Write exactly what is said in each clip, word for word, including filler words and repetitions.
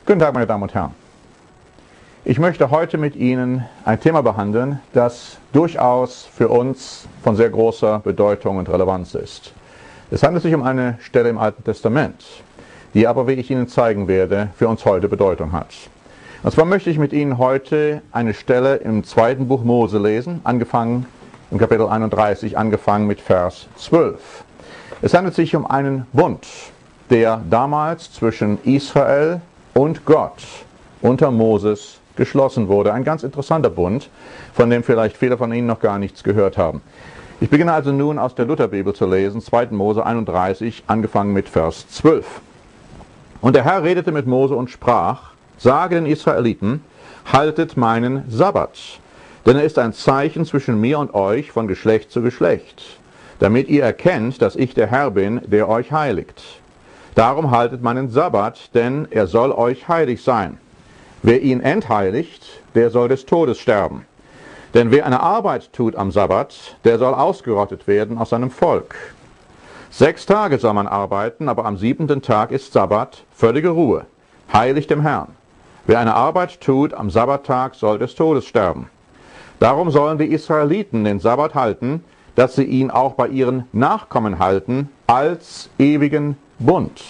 Guten Tag, meine Damen und Herren. Ich möchte heute mit Ihnen ein Thema behandeln, das durchaus für uns von sehr großer Bedeutung und Relevanz ist. Es handelt sich um eine Stelle im Alten Testament, die aber, wie ich Ihnen zeigen werde, für uns heute Bedeutung hat. Und zwar möchte ich mit Ihnen heute eine Stelle im zweiten Buch Mose lesen, angefangen im Kapitel einunddreißig, angefangen mit Vers zwölf. Es handelt sich um einen Bund, der damals zwischen Israel und Gott unter Moses geschlossen wurde. Ein ganz interessanter Bund, von dem vielleicht viele von Ihnen noch gar nichts gehört haben. Ich beginne also nun aus der Lutherbibel zu lesen, zweiten Mose einunddreißig, angefangen mit Vers zwölf. Und der Herr redete mit Mose und sprach: Sage den Israeliten, haltet meinen Sabbat, denn er ist ein Zeichen zwischen mir und euch von Geschlecht zu Geschlecht, damit ihr erkennt, dass ich der Herr bin, der euch heiligt. Darum haltet meinen Sabbat, denn er soll euch heilig sein. Wer ihn entheiligt, der soll des Todes sterben. Denn wer eine Arbeit tut am Sabbat, der soll ausgerottet werden aus seinem Volk. Sechs Tage soll man arbeiten, aber am siebenten Tag ist Sabbat, völlige Ruhe, heilig dem Herrn. Wer eine Arbeit tut am Sabbattag, soll des Todes sterben. Darum sollen die Israeliten den Sabbat halten, dass sie ihn auch bei ihren Nachkommen halten, als ewigen Bund.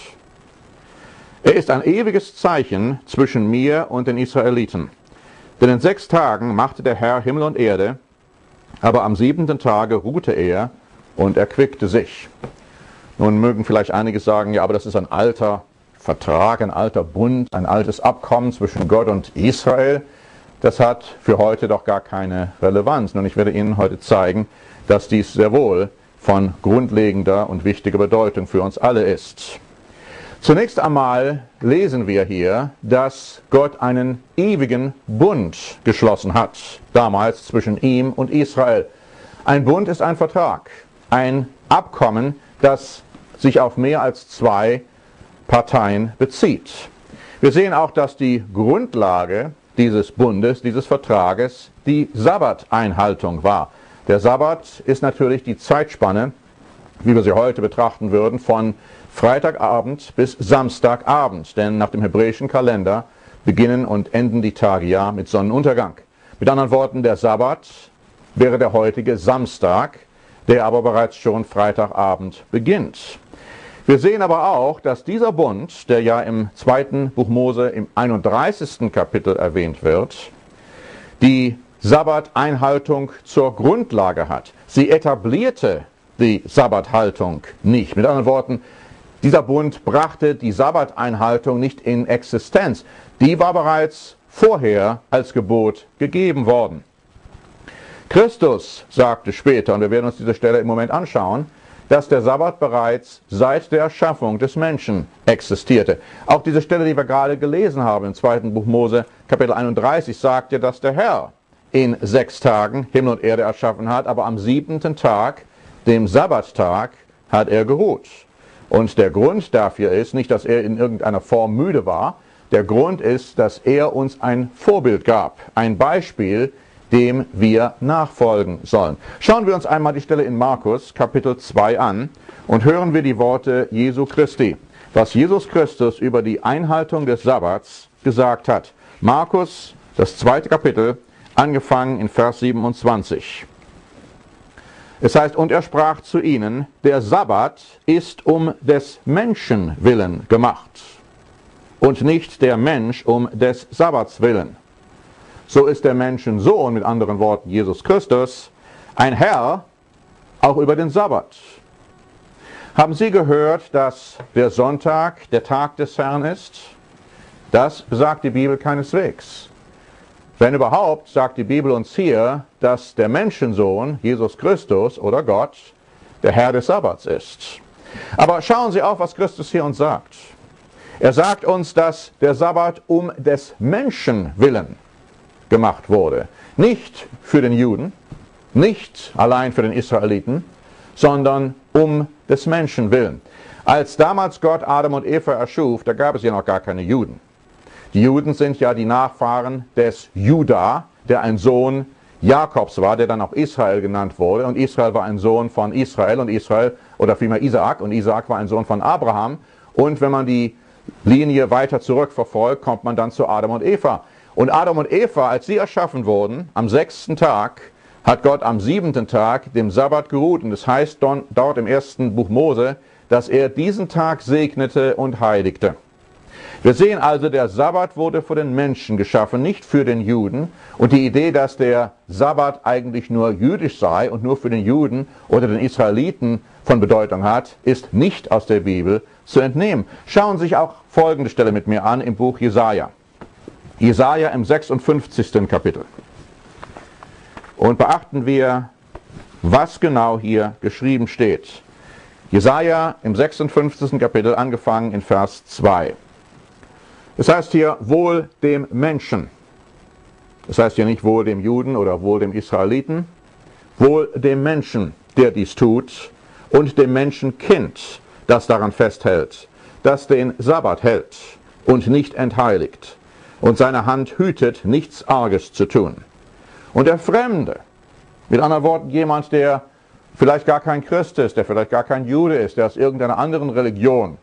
Er ist ein ewiges Zeichen zwischen mir und den Israeliten. Denn in sechs Tagen machte der Herr Himmel und Erde, aber am siebenten Tage ruhte er und erquickte sich. Nun mögen vielleicht einige sagen, ja, aber das ist ein alter Vertrag, ein alter Bund, ein altes Abkommen zwischen Gott und Israel. Das hat für heute doch gar keine Relevanz. Und ich werde Ihnen heute zeigen, dass dies sehr wohl von grundlegender und wichtiger Bedeutung für uns alle ist. Zunächst einmal lesen wir hier, dass Gott einen ewigen Bund geschlossen hat, damals zwischen ihm und Israel. Ein Bund ist ein Vertrag, ein Abkommen, das sich auf mehr als zwei Parteien bezieht. Wir sehen auch, dass die Grundlage dieses Bundes, dieses Vertrages, die Sabbateinhaltung war. Der Sabbat ist natürlich die Zeitspanne, wie wir sie heute betrachten würden, von Freitagabend bis Samstagabend. Denn nach dem hebräischen Kalender beginnen und enden die Tage ja mit Sonnenuntergang. Mit anderen Worten, der Sabbat wäre der heutige Samstag, der aber bereits schon Freitagabend beginnt. Wir sehen aber auch, dass dieser Bund, der ja im zweiten Buch Mose im einunddreißigsten Kapitel erwähnt wird, die Sabbateinhaltung zur Grundlage hat. Sie etablierte die Sabbathaltung nicht. Mit anderen Worten, dieser Bund brachte die Sabbateinhaltung nicht in Existenz. Die war bereits vorher als Gebot gegeben worden. Christus sagte später, und wir werden uns diese Stelle im Moment anschauen, dass der Sabbat bereits seit der Erschaffung des Menschen existierte. Auch diese Stelle, die wir gerade gelesen haben im zweiten Buch Mose, Kapitel einunddreißig, sagt ja, dass der Herr in sechs Tagen Himmel und Erde erschaffen hat, aber am siebenten Tag, dem Sabbattag, hat er geruht. Und der Grund dafür ist nicht, dass er in irgendeiner Form müde war. Der Grund ist, dass er uns ein Vorbild gab, ein Beispiel, dem wir nachfolgen sollen. Schauen wir uns einmal die Stelle in Markus, Kapitel zwei an und hören wir die Worte Jesu Christi, was Jesus Christus über die Einhaltung des Sabbats gesagt hat. Markus, das zweite Kapitel, angefangen in Vers siebenundzwanzig. Es heißt, und er sprach zu ihnen, der Sabbat ist um des Menschen willen gemacht und nicht der Mensch um des Sabbats willen. So ist der Menschensohn, mit anderen Worten Jesus Christus, ein Herr auch über den Sabbat. Haben Sie gehört, dass der Sonntag der Tag des Herrn ist? Das besagt die Bibel keineswegs. Wenn überhaupt, sagt die Bibel uns hier, dass der Menschensohn, Jesus Christus oder Gott, der Herr des Sabbats ist. Aber schauen Sie auf, was Christus hier uns sagt. Er sagt uns, dass der Sabbat um des Menschen willen gemacht wurde. Nicht für den Juden, nicht allein für den Israeliten, sondern um des Menschen willen. Als damals Gott Adam und Eva erschuf, da gab es ja noch gar keine Juden. Die Juden sind ja die Nachfahren des Juda, der ein Sohn Jakobs war, der dann auch Israel genannt wurde. Und Israel war ein Sohn von Israel und Israel, oder vielmehr Isaak, und Isaak war ein Sohn von Abraham. Und wenn man die Linie weiter zurückverfolgt, kommt man dann zu Adam und Eva. Und Adam und Eva, als sie erschaffen wurden, am sechsten Tag, hat Gott am siebenten Tag dem Sabbat geruht. Und das heißt dort im ersten Buch Mose, dass er diesen Tag segnete und heiligte. Wir sehen also, der Sabbat wurde für den Menschen geschaffen, nicht für den Juden. Und die Idee, dass der Sabbat eigentlich nur jüdisch sei und nur für den Juden oder den Israeliten von Bedeutung hat, ist nicht aus der Bibel zu entnehmen. Schauen Sie sich auch folgende Stelle mit mir an im Buch Jesaja. Jesaja im sechsundfünfzigsten Kapitel. Und beachten wir, was genau hier geschrieben steht. Jesaja im sechsundfünfzigsten Kapitel, angefangen in Vers zwei. Es heißt hier, wohl dem Menschen. Das heißt hier nicht wohl dem Juden oder wohl dem Israeliten. Wohl dem Menschen, der dies tut, und dem Menschenkind, das daran festhält, das den Sabbat hält und nicht entheiligt und seine Hand hütet, nichts Arges zu tun. Und der Fremde, mit anderen Worten jemand, der vielleicht gar kein Christ ist, der vielleicht gar kein Jude ist, der aus irgendeiner anderen Religion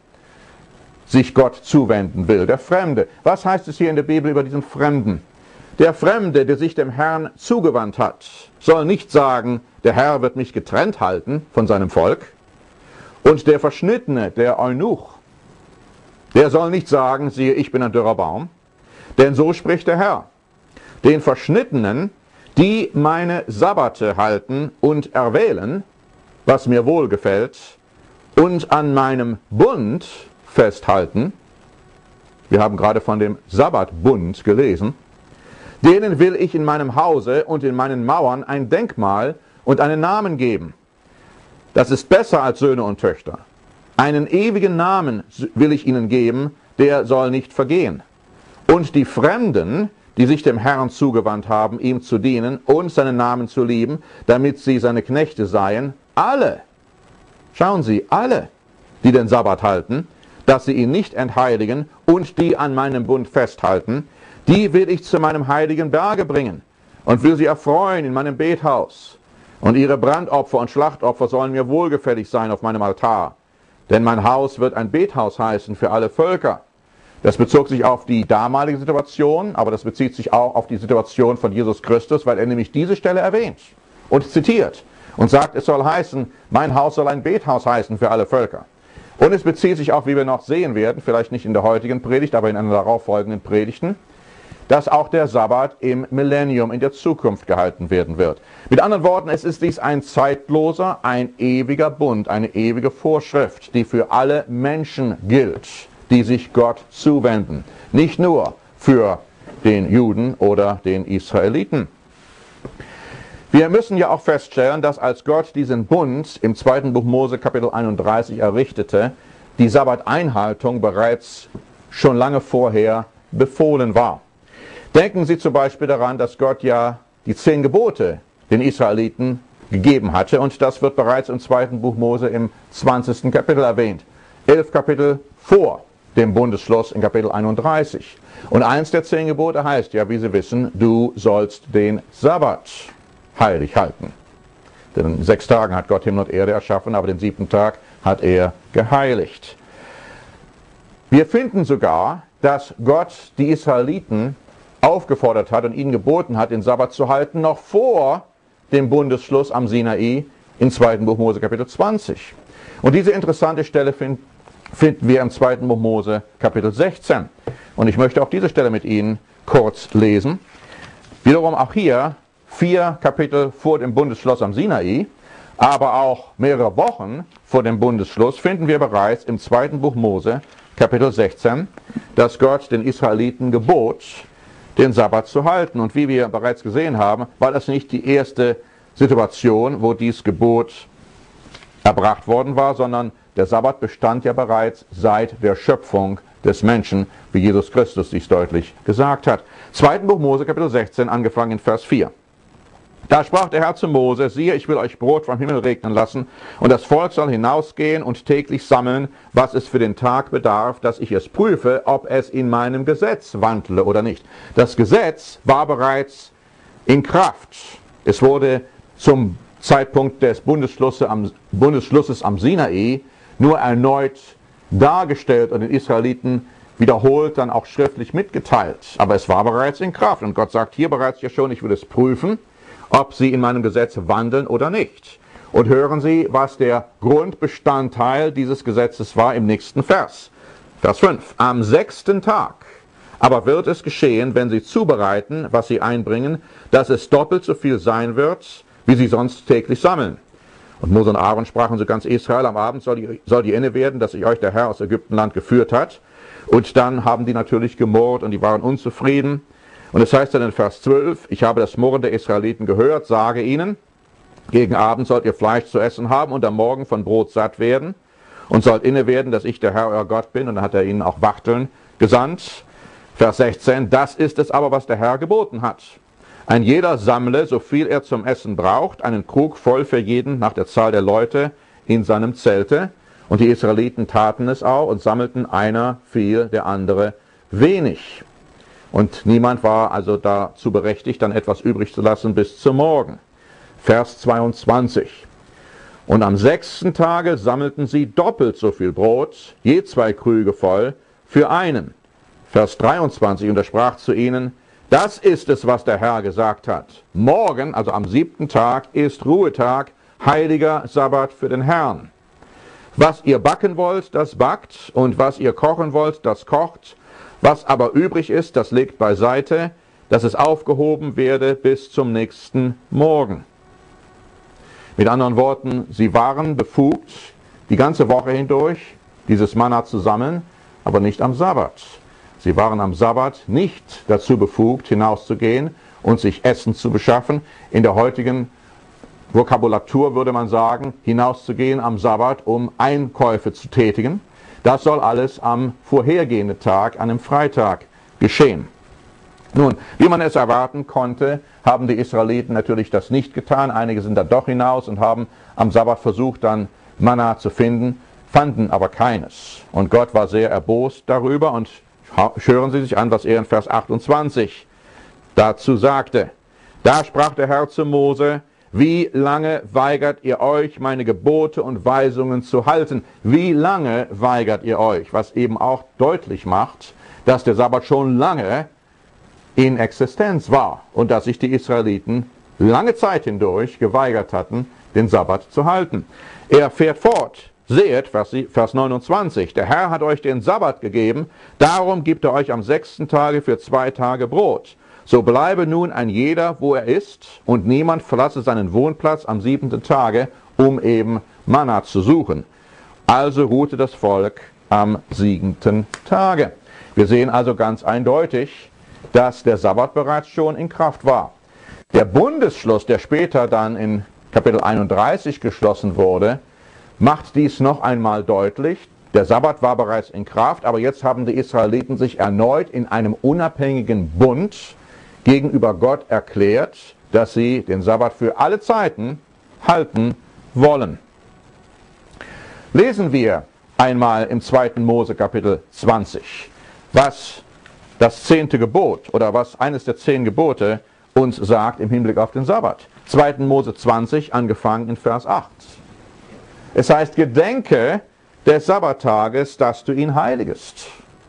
sich Gott zuwenden will. Der Fremde. Was heißt es hier in der Bibel über diesen Fremden? Der Fremde, der sich dem Herrn zugewandt hat, soll nicht sagen, der Herr wird mich getrennt halten von seinem Volk. Und der Verschnittene, der Eunuch, der soll nicht sagen, siehe, ich bin ein dürrer Baum. Denn so spricht der Herr. Den Verschnittenen, die meine Sabbate halten und erwählen, was mir wohlgefällt, und an meinem Bund festhalten, wir haben gerade von dem Sabbatbund gelesen, denen will ich in meinem Hause und in meinen Mauern ein Denkmal und einen Namen geben. Das ist besser als Söhne und Töchter. Einen ewigen Namen will ich ihnen geben, der soll nicht vergehen. Und die Fremden, die sich dem Herrn zugewandt haben, ihm zu dienen und seinen Namen zu lieben, damit sie seine Knechte seien, alle, schauen Sie, alle, die den Sabbat halten, dass sie ihn nicht entheiligen und die an meinem Bund festhalten, die will ich zu meinem heiligen Berge bringen und will sie erfreuen in meinem Bethaus. Und ihre Brandopfer und Schlachtopfer sollen mir wohlgefällig sein auf meinem Altar. Denn mein Haus wird ein Bethaus heißen für alle Völker. Das bezog sich auf die damalige Situation, aber das bezieht sich auch auf die Situation von Jesus Christus, weil er nämlich diese Stelle erwähnt und zitiert und sagt, es soll heißen, mein Haus soll ein Bethaus heißen für alle Völker. Und es bezieht sich auch, wie wir noch sehen werden, vielleicht nicht in der heutigen Predigt, aber in einer darauffolgenden Predigten, dass auch der Sabbat im Millennium, in der Zukunft gehalten werden wird. Mit anderen Worten, es ist dies ein zeitloser, ein ewiger Bund, eine ewige Vorschrift, die für alle Menschen gilt, die sich Gott zuwenden. Nicht nur für den Juden oder den Israeliten. Wir müssen ja auch feststellen, dass als Gott diesen Bund im zweiten Buch Mose Kapitel einunddreißig errichtete, die Sabbateinhaltung bereits schon lange vorher befohlen war. Denken Sie zum Beispiel daran, dass Gott ja die zehn Gebote den Israeliten gegeben hatte und das wird bereits im zweiten Buch Mose im zwanzigsten Kapitel erwähnt. Elf Kapitel vor dem Bundesschluss in Kapitel einunddreißig. Und eins der zehn Gebote heißt ja, wie Sie wissen, du sollst den Sabbat heilig halten. Denn in sechs Tagen hat Gott Himmel und Erde erschaffen, aber den siebten Tag hat er geheiligt. Wir finden sogar, dass Gott die Israeliten aufgefordert hat und ihnen geboten hat, den Sabbat zu halten, noch vor dem Bundesschluss am Sinai im zweiten Buch Mose Kapitel zwanzig. Und diese interessante Stelle find, finden wir im zweiten Buch Mose Kapitel sechzehn. Und ich möchte auch diese Stelle mit Ihnen kurz lesen. Wiederum auch hier vier Kapitel vor dem Bundesschluss am Sinai, aber auch mehrere Wochen vor dem Bundesschluss finden wir bereits im zweiten Buch Mose Kapitel sechzehn, dass Gott den Israeliten gebot, den Sabbat zu halten. Und wie wir bereits gesehen haben, war das nicht die erste Situation, wo dies Gebot erbracht worden war, sondern der Sabbat bestand ja bereits seit der Schöpfung des Menschen, wie Jesus Christus dies deutlich gesagt hat. zweiten Buch Mose, Kapitel sechzehn, angefangen in Vers vier. Da sprach der Herr zu Mose, siehe, ich will euch Brot vom Himmel regnen lassen, und das Volk soll hinausgehen und täglich sammeln, was es für den Tag bedarf, dass ich es prüfe, ob es in meinem Gesetz wandle oder nicht. Das Gesetz war bereits in Kraft. Es wurde zum Zeitpunkt des Bundesschlusses am, Bundesschlusses am Sinai nur erneut dargestellt und den Israeliten wiederholt dann auch schriftlich mitgeteilt. Aber es war bereits in Kraft. Und Gott sagt hier bereits ja schon, ich will es prüfen, ob sie in meinem Gesetz wandeln oder nicht. Und hören Sie, was der Grundbestandteil dieses Gesetzes war im nächsten Vers. Vers fünf. Am sechsten Tag aber wird es geschehen, wenn sie zubereiten, was sie einbringen, dass es doppelt so viel sein wird, wie sie sonst täglich sammeln. Und Mose und Aaron sprachen zu ganz Israel, am Abend soll ihr, soll ihr inne werden, dass sich euch der Herr aus Ägyptenland geführt hat. Und dann haben die natürlich gemurrt und die waren unzufrieden. Und es heißt dann in Vers zwölf, ich habe das Murren der Israeliten gehört, sage ihnen, gegen Abend sollt ihr Fleisch zu essen haben und am Morgen von Brot satt werden und sollt inne werden, dass ich der Herr euer Gott bin. Und dann hat er ihnen auch Wachteln gesandt. Vers sechzehn, das ist es aber, was der Herr geboten hat. Ein jeder sammle, so viel er zum Essen braucht, einen Krug voll für jeden nach der Zahl der Leute in seinem Zelte. Und die Israeliten taten es auch und sammelten einer viel, der andere wenig. Und niemand war also dazu berechtigt, dann etwas übrig zu lassen bis zum Morgen. Vers zweiundzwanzig. Und am sechsten Tage sammelten sie doppelt so viel Brot, je zwei Krüge voll, für einen. Vers dreiundzwanzig, und er sprach zu ihnen, das ist es, was der Herr gesagt hat. Morgen, also am siebten Tag, ist Ruhetag, heiliger Sabbat für den Herrn. Was ihr backen wollt, das backt, und was ihr kochen wollt, das kocht. Was aber übrig ist, das legt beiseite, dass es aufgehoben werde bis zum nächsten Morgen. Mit anderen Worten, sie waren befugt, die ganze Woche hindurch dieses Manna zu sammeln, aber nicht am Sabbat. Sie waren am Sabbat nicht dazu befugt, hinauszugehen und sich Essen zu beschaffen. In der heutigen Vokabulatur würde man sagen, hinauszugehen am Sabbat, um Einkäufe zu tätigen. Das soll alles am vorhergehenden Tag, an einem Freitag, geschehen. Nun, wie man es erwarten konnte, haben die Israeliten natürlich das nicht getan. Einige sind da doch hinaus und haben am Sabbat versucht, dann Manna zu finden, fanden aber keines. Und Gott war sehr erbost darüber und hören Sie sich an, was er in Vers achtundzwanzig dazu sagte. Da sprach der Herr zu Mose, wie lange weigert ihr euch, meine Gebote und Weisungen zu halten? Wie lange weigert ihr euch? Was eben auch deutlich macht, dass der Sabbat schon lange in Existenz war und dass sich die Israeliten lange Zeit hindurch geweigert hatten, den Sabbat zu halten. Er fährt fort. Seht, Vers neunundzwanzig, der Herr hat euch den Sabbat gegeben, darum gibt er euch am sechsten Tage für zwei Tage Brot. So bleibe nun ein jeder, wo er ist, und niemand verlasse seinen Wohnplatz am siebenten Tage, um eben Manna zu suchen. Also ruhte das Volk am siebenten Tage. Wir sehen also ganz eindeutig, dass der Sabbat bereits schon in Kraft war. Der Bundesschluss, der später dann in Kapitel einunddreißig geschlossen wurde, macht dies noch einmal deutlich. Der Sabbat war bereits in Kraft, aber jetzt haben die Israeliten sich erneut in einem unabhängigen Bund gegenüber Gott erklärt, dass sie den Sabbat für alle Zeiten halten wollen. Lesen wir einmal im zweiten Mose Kapitel zwanzig, was das zehnte Gebot oder was eines der zehn Gebote uns sagt im Hinblick auf den Sabbat. zweiten Mose zwanzig, angefangen in Vers acht. Es heißt, gedenke des Sabbattages, dass du ihn heiligest.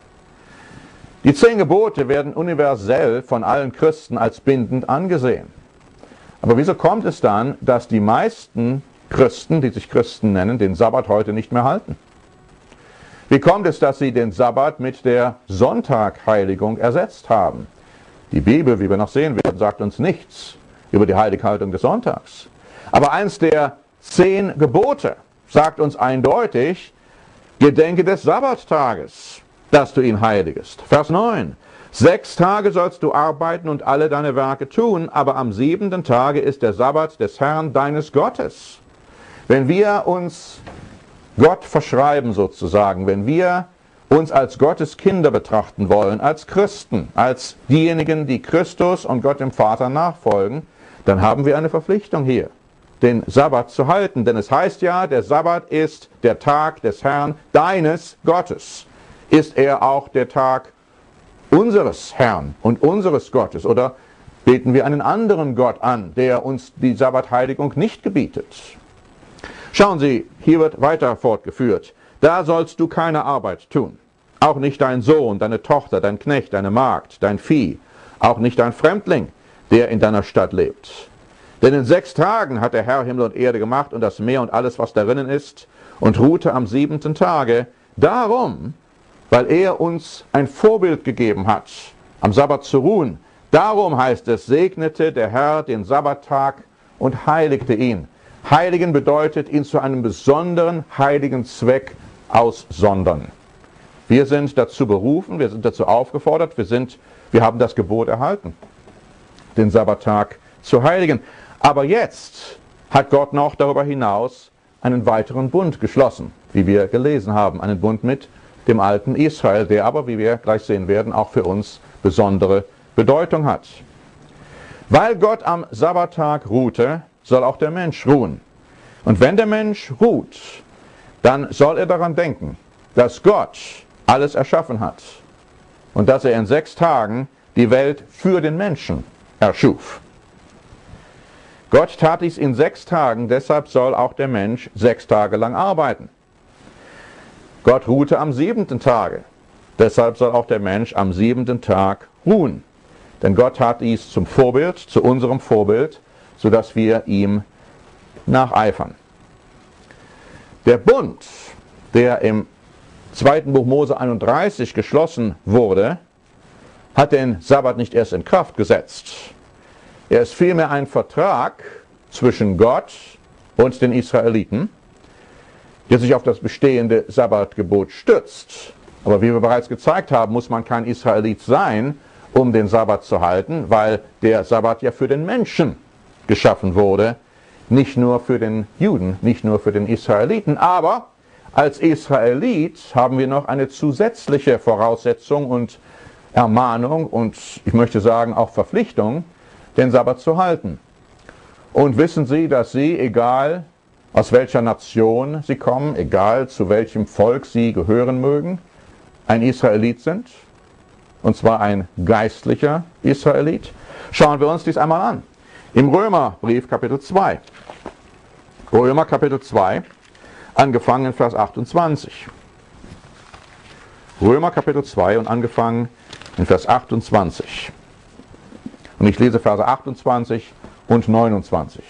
Die zehn Gebote werden universell von allen Christen als bindend angesehen. Aber wieso kommt es dann, dass die meisten Christen, die sich Christen nennen, den Sabbat heute nicht mehr halten? Wie kommt es, dass sie den Sabbat mit der Sonntagheilig ersetzt haben? Die Bibel, wie wir noch sehen werden, sagt uns nichts über die Heilighaltung des Sonntags. Aber eins der zehn Gebote sagt uns eindeutig, gedenke des Sabbattages, dass du ihn heiligest. Vers neun. Sechs Tage sollst du arbeiten und alle deine Werke tun, aber am siebenten Tage ist der Sabbat des Herrn deines Gottes. Wenn wir uns Gott verschreiben sozusagen, wenn wir uns als Gottes Kinder betrachten wollen, als Christen, als diejenigen, die Christus und Gott dem Vater nachfolgen, dann haben wir eine Verpflichtung hier, den Sabbat zu halten. Denn es heißt ja, der Sabbat ist der Tag des Herrn, deines Gottes. Ist er auch der Tag unseres Herrn und unseres Gottes? Oder beten wir einen anderen Gott an, der uns die Sabbatheiligung nicht gebietet? Schauen Sie, hier wird weiter fortgeführt. da sollst du keine Arbeit tun. Auch nicht dein Sohn, deine Tochter, dein Knecht, deine Magd, dein Vieh, auch nicht dein Fremdling, der in deiner Stadt lebt. Denn in sechs Tagen hat der Herr Himmel und Erde gemacht und das Meer und alles, was darinnen ist, und ruhte am siebenten Tage. Darum, weil er uns ein Vorbild gegeben hat, am Sabbat zu ruhen, darum heißt es, segnete der Herr den Sabbattag und heiligte ihn. Heiligen bedeutet, ihn zu einem besonderen heiligen Zweck aussondern. Wir sind dazu berufen, wir sind dazu aufgefordert, wir, sind, wir haben das Gebot erhalten, den Sabbattag zu heiligen. Aber jetzt hat Gott noch darüber hinaus einen weiteren Bund geschlossen, wie wir gelesen haben, einen Bund mit dem alten Israel, der aber, wie wir gleich sehen werden, auch für uns besondere Bedeutung hat. Weil Gott am Sabbattag ruhte, soll auch der Mensch ruhen. Und wenn der Mensch ruht, dann soll er daran denken, dass Gott alles erschaffen hat und dass er in sechs Tagen die Welt für den Menschen erschuf. Gott tat dies in sechs Tagen, deshalb soll auch der Mensch sechs Tage lang arbeiten. Gott ruhte am siebenten Tage, deshalb soll auch der Mensch am siebenten Tag ruhen. Denn Gott tat dies zum Vorbild, zu unserem Vorbild, sodass wir ihm nacheifern. Der Bund, der im zweiten Buch Mose einunddreißig geschlossen wurde, hat den Sabbat nicht erst in Kraft gesetzt. Er ist vielmehr ein Vertrag zwischen Gott und den Israeliten, der sich auf das bestehende Sabbatgebot stützt. Aber wie wir bereits gezeigt haben, muss man kein Israelit sein, um den Sabbat zu halten, weil der Sabbat ja für den Menschen geschaffen wurde, nicht nur für den Juden, nicht nur für den Israeliten. Aber als Israelit haben wir noch eine zusätzliche Voraussetzung und Ermahnung und ich möchte sagen auch Verpflichtung, den Sabbat zu halten. Und wissen Sie, dass Sie, egal aus welcher Nation Sie kommen, egal zu welchem Volk Sie gehören mögen, ein Israelit sind? Und zwar ein geistlicher Israelit? Schauen wir uns dies einmal an. Im Römerbrief Kapitel zwei. Römer Kapitel zwei, angefangen in Vers achtundzwanzig. Römer Kapitel zwei und angefangen in Vers achtundzwanzig. Und ich lese Verse achtundzwanzig und neunundzwanzig.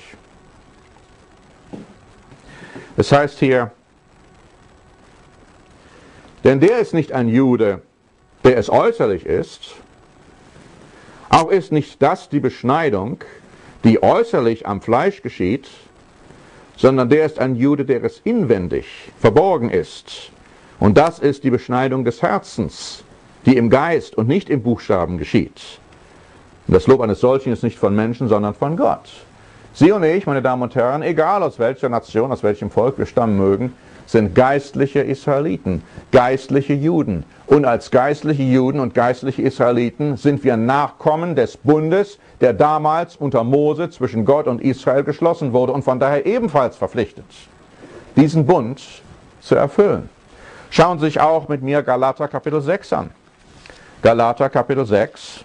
Es heißt hier, denn der ist nicht ein Jude, der es äußerlich ist, auch ist nicht das die Beschneidung, die äußerlich am Fleisch geschieht, sondern der ist ein Jude, der es inwendig verborgen ist. Und das ist die Beschneidung des Herzens, die im Geist und nicht im Buchstaben geschieht. Und das Lob eines solchen ist nicht von Menschen, sondern von Gott. Sie und ich, meine Damen und Herren, egal aus welcher Nation, aus welchem Volk wir stammen mögen, sind geistliche Israeliten, geistliche Juden. Und als geistliche Juden und geistliche Israeliten sind wir Nachkommen des Bundes, der damals unter Mose zwischen Gott und Israel geschlossen wurde und von daher ebenfalls verpflichtet, diesen Bund zu erfüllen. Schauen Sie sich auch mit mir Galater Kapitel sechs an. Galater Kapitel sechs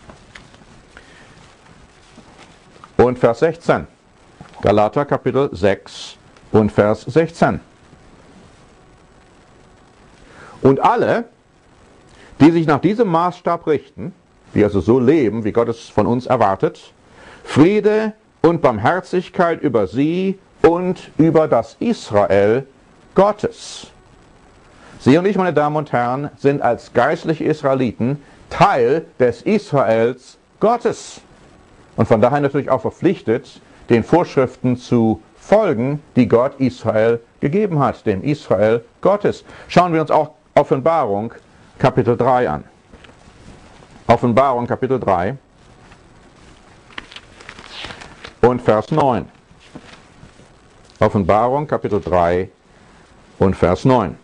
und Vers sechzehn. Galater Kapitel sechs und Vers sechzehn. Und alle, die sich nach diesem Maßstab richten, die also so leben, wie Gott es von uns erwartet, Friede und Barmherzigkeit über sie und über das Israel Gottes. Sie und ich, meine Damen und Herren, sind als geistliche Israeliten Teil des Israels Gottes. Und von daher natürlich auch verpflichtet, den Vorschriften zu folgen, die Gott Israel gegeben hat, dem Israel Gottes. Schauen wir uns auch Offenbarung Kapitel drei an. Offenbarung Kapitel drei und Vers neun. Offenbarung Kapitel drei und Vers neun.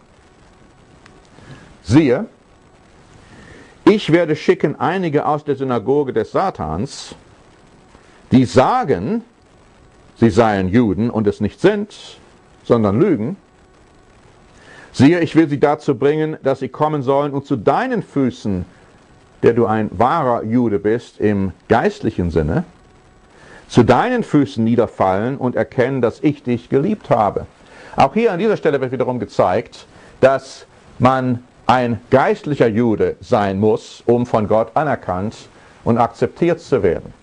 Siehe, ich werde schicken einige aus der Synagoge des Satans, die sagen, sie seien Juden und es nicht sind, sondern lügen. Siehe, ich will sie dazu bringen, dass sie kommen sollen und zu deinen Füßen, der du ein wahrer Jude bist im geistlichen Sinne, zu deinen Füßen niederfallen und erkennen, dass ich dich geliebt habe. Auch hier an dieser Stelle wird wiederum gezeigt, dass man ein geistlicher Jude sein muss, um von Gott anerkannt und akzeptiert zu werden.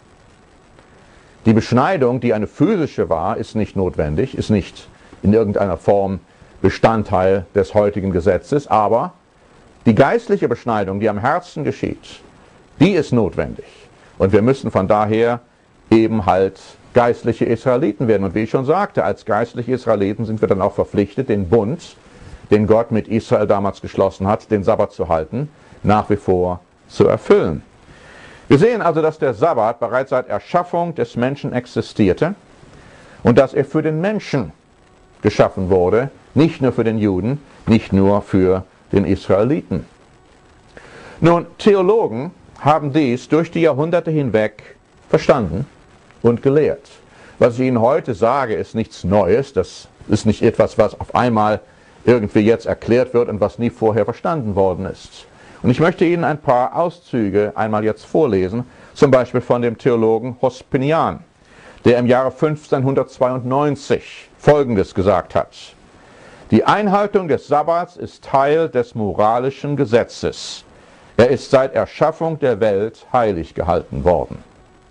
Die Beschneidung, die eine physische war, ist nicht notwendig, ist nicht in irgendeiner Form Bestandteil des heutigen Gesetzes, aber die geistliche Beschneidung, die am Herzen geschieht, die ist notwendig. Und wir müssen von daher eben halt geistliche Israeliten werden. Und wie ich schon sagte, als geistliche Israeliten sind wir dann auch verpflichtet, den Bund, den Gott mit Israel damals geschlossen hat, den Sabbat zu halten, nach wie vor zu erfüllen. Wir sehen also, dass der Sabbat bereits seit Erschaffung des Menschen existierte und dass er für den Menschen geschaffen wurde, nicht nur für den Juden, nicht nur für den Israeliten. Nun, Theologen haben dies durch die Jahrhunderte hinweg verstanden und gelehrt. Was ich Ihnen heute sage, ist nichts Neues, das ist nicht etwas, was auf einmal irgendwie jetzt erklärt wird und was nie vorher verstanden worden ist. Und ich möchte Ihnen ein paar Auszüge einmal jetzt vorlesen, zum Beispiel von dem Theologen Hospinian, der im Jahre fünfzehnhundertzweiundneunzig Folgendes gesagt hat: Die Einhaltung des Sabbats ist Teil des moralischen Gesetzes. Er ist seit Erschaffung der Welt heilig gehalten worden.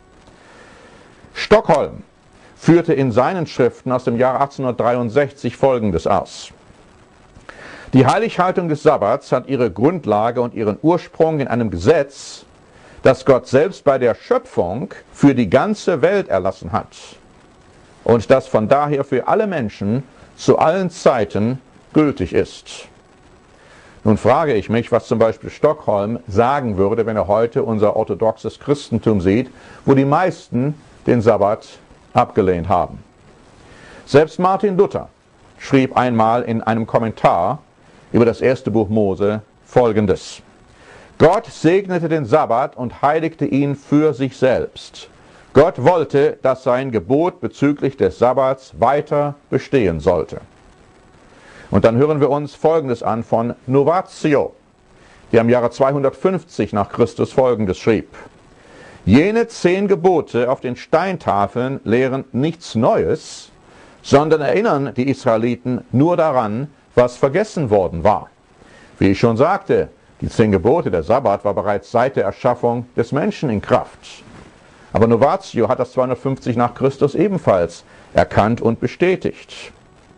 Stockholm führte in seinen Schriften aus dem Jahre achtzehnhundertdreiundsechzig Folgendes aus: Die Heilighaltung des Sabbats hat ihre Grundlage und ihren Ursprung in einem Gesetz, das Gott selbst bei der Schöpfung für die ganze Welt erlassen hat und das von daher für alle Menschen zu allen Zeiten gültig ist. Nun frage ich mich, was zum Beispiel Stockholm sagen würde, wenn er heute unser orthodoxes Christentum sieht, wo die meisten den Sabbat abgelehnt haben. Selbst Martin Luther schrieb einmal in einem Kommentar über das erste Buch Mose Folgendes: Gott segnete den Sabbat und heiligte ihn für sich selbst. Gott wollte, dass sein Gebot bezüglich des Sabbats weiter bestehen sollte. Und dann hören wir uns Folgendes an von Novatio, der im Jahre zweihundertfünfzig nach Christus Folgendes schrieb: Jene zehn Gebote auf den Steintafeln lehren nichts Neues, sondern erinnern die Israeliten nur daran, was vergessen worden war. Wie ich schon sagte, die zehn Gebote, der Sabbat, war bereits seit der Erschaffung des Menschen in Kraft. Aber Novatio hat das zweihundertfünfzig nach Christus ebenfalls erkannt und bestätigt.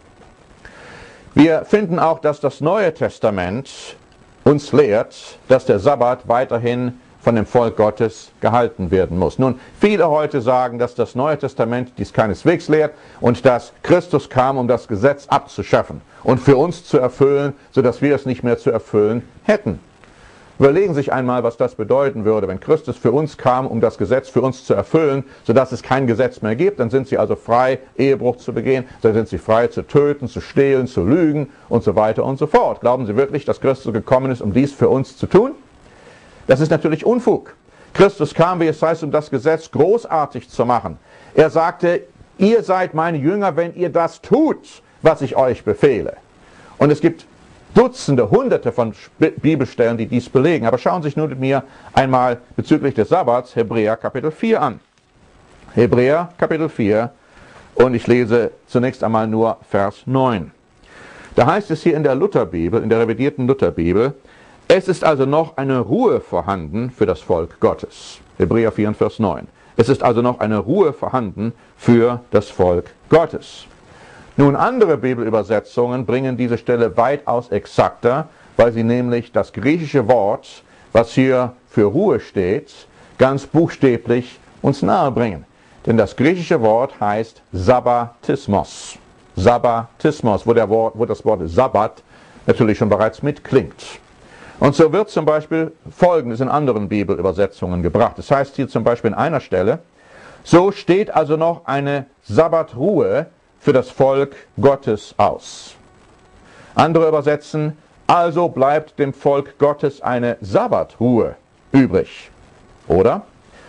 Wir finden auch, dass das Neue Testament uns lehrt, dass der Sabbat weiterhin von dem Volk Gottes gehalten werden muss. Nun, viele heute sagen, dass das Neue Testament dies keineswegs lehrt und dass Christus kam, um das Gesetz abzuschaffen und für uns zu erfüllen, sodass wir es nicht mehr zu erfüllen hätten. Überlegen Sie sich einmal, was das bedeuten würde, wenn Christus für uns kam, um das Gesetz für uns zu erfüllen, sodass es kein Gesetz mehr gibt. Dann sind Sie also frei, Ehebruch zu begehen, dann sind Sie frei zu töten, zu stehlen, zu lügen und so weiter und so fort. Glauben Sie wirklich, dass Christus gekommen ist, um dies für uns zu tun? Das ist natürlich Unfug. Christus kam, wie es heißt, um das Gesetz großartig zu machen. Er sagte, ihr seid meine Jünger, wenn ihr das tut, was ich euch befehle. Und es gibt Dutzende, Hunderte von Bibelstellen, die dies belegen. Aber schauen Sie sich nun mit mir einmal bezüglich des Sabbats Hebräer Kapitel vier an. Hebräer Kapitel vier, und ich lese zunächst einmal nur Vers neun. Da heißt es hier in der Lutherbibel, in der revidierten Lutherbibel: Es ist also noch eine Ruhe vorhanden für das Volk Gottes. Hebräer vier, Vers neun. Es ist also noch eine Ruhe vorhanden für das Volk Gottes. Nun, andere Bibelübersetzungen bringen diese Stelle weitaus exakter, weil sie nämlich das griechische Wort, was hier für Ruhe steht, ganz buchstäblich uns nahe bringen. Denn das griechische Wort heißt Sabbatismos. Sabbatismos, wo, der Wort, wo das Wort Sabbat natürlich schon bereits mitklingt. Und so wird zum Beispiel Folgendes in anderen Bibelübersetzungen gebracht. Das heißt hier zum Beispiel in einer Stelle: So steht also noch eine Sabbatruhe für das Volk Gottes aus. Andere übersetzen: Also bleibt dem Volk Gottes eine Sabbatruhe übrig. Oder: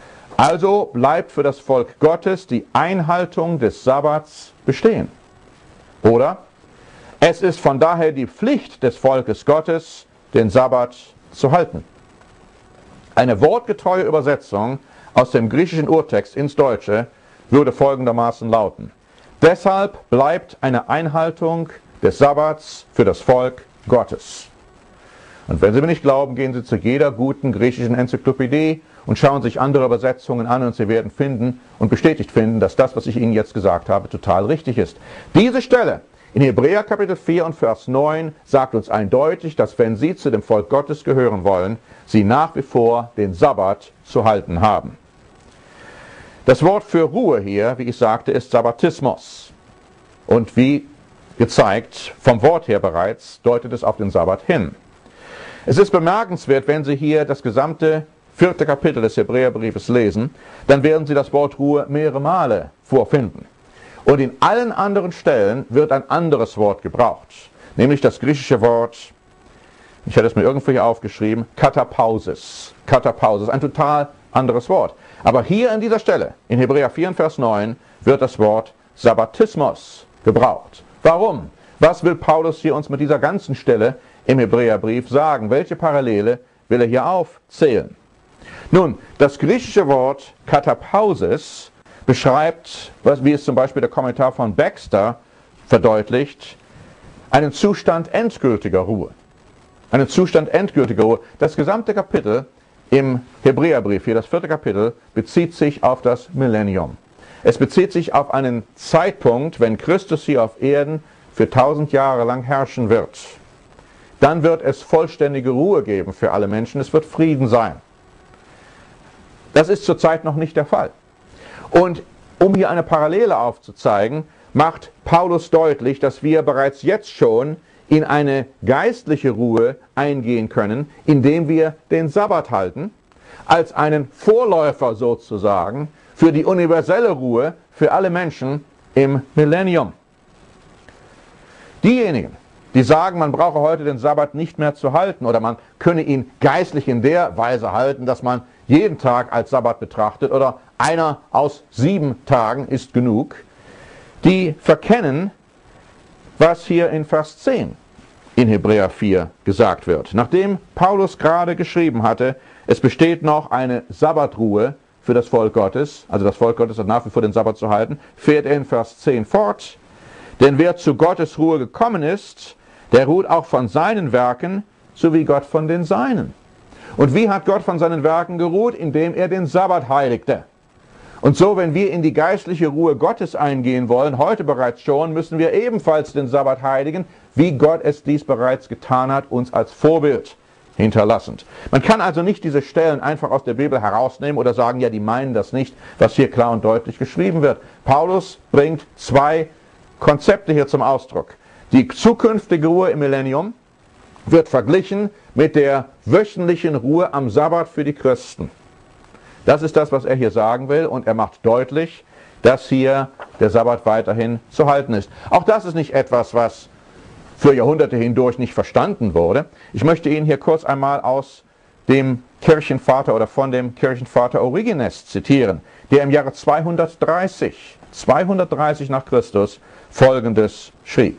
Also bleibt für das Volk Gottes die Einhaltung des Sabbats bestehen. Oder: Es ist von daher die Pflicht des Volkes Gottes, den Sabbat zu halten. Eine wortgetreue Übersetzung aus dem griechischen Urtext ins Deutsche würde folgendermaßen lauten: Deshalb bleibt eine Einhaltung des Sabbats für das Volk Gottes. Und wenn Sie mir nicht glauben, gehen Sie zu jeder guten griechischen Enzyklopädie und schauen sich andere Übersetzungen an und Sie werden finden und bestätigt finden, dass das, was ich Ihnen jetzt gesagt habe, total richtig ist. Diese Stelle in Hebräer Kapitel vier und Vers neun sagt uns eindeutig, dass wenn Sie zu dem Volk Gottes gehören wollen, Sie nach wie vor den Sabbat zu halten haben. Das Wort für Ruhe hier, wie ich sagte, ist Sabbatismus. Und wie gezeigt, vom Wort her bereits, deutet es auf den Sabbat hin. Es ist bemerkenswert, wenn Sie hier das gesamte vierte Kapitel des Hebräerbriefes lesen, dann werden Sie das Wort Ruhe mehrere Male vorfinden. Und in allen anderen Stellen wird ein anderes Wort gebraucht, nämlich das griechische Wort, ich hatte es mir irgendwo hier aufgeschrieben, Katapausis. Katapausis, ein total anderes Wort. Aber hier an dieser Stelle, in Hebräer vier, Vers neun, wird das Wort Sabbatismus gebraucht. Warum? Was will Paulus hier uns mit dieser ganzen Stelle im Hebräerbrief sagen? Welche Parallele will er hier aufzählen? Nun, das griechische Wort Katapausis beschreibt, was, wie es zum Beispiel der Kommentar von Baxter verdeutlicht, einen Zustand endgültiger Ruhe. Einen Zustand endgültiger Ruhe. Das gesamte Kapitel im Hebräerbrief, hier das vierte Kapitel, bezieht sich auf das Millennium. Es bezieht sich auf einen Zeitpunkt, wenn Christus hier auf Erden für tausend Jahre lang herrschen wird. Dann wird es vollständige Ruhe geben für alle Menschen. Es wird Frieden sein. Das ist zurzeit noch nicht der Fall. Und um hier eine Parallele aufzuzeigen, macht Paulus deutlich, dass wir bereits jetzt schon in eine geistliche Ruhe eingehen können, indem wir den Sabbat halten, als einen Vorläufer sozusagen für die universelle Ruhe für alle Menschen im Millennium. Diejenigen, die sagen, man brauche heute den Sabbat nicht mehr zu halten oder man könne ihn geistlich in der Weise halten, dass man jeden Tag als Sabbat betrachtet oder einer aus sieben Tagen ist genug, die verkennen, was hier in Vers zehn in Hebräer vier gesagt wird. Nachdem Paulus gerade geschrieben hatte, es besteht noch eine Sabbatruhe für das Volk Gottes, also das Volk Gottes hat nach wie vor den Sabbat zu halten, fährt er in Vers zehn fort. Denn wer zu Gottes Ruhe gekommen ist, der ruht auch von seinen Werken, so wie Gott von den Seinen. Und wie hat Gott von seinen Werken geruht? Indem er den Sabbat heiligte. Und so, wenn wir in die geistliche Ruhe Gottes eingehen wollen, heute bereits schon, müssen wir ebenfalls den Sabbat heiligen, wie Gott es dies bereits getan hat, uns als Vorbild hinterlassend. Man kann also nicht diese Stellen einfach aus der Bibel herausnehmen oder sagen, ja, die meinen das nicht, was hier klar und deutlich geschrieben wird. Paulus bringt zwei Konzepte hier zum Ausdruck. Die zukünftige Ruhe im Millennium wird verglichen mit der wöchentlichen Ruhe am Sabbat für die Christen. Das ist das, was er hier sagen will, und er macht deutlich, dass hier der Sabbat weiterhin zu halten ist. Auch das ist nicht etwas, was für Jahrhunderte hindurch nicht verstanden wurde. Ich möchte Ihnen hier kurz einmal aus dem Kirchenvater oder von dem Kirchenvater Origenes zitieren, der im Jahre zweihundertdreißig, zweihundertdreißig nach Christus Folgendes schrieb.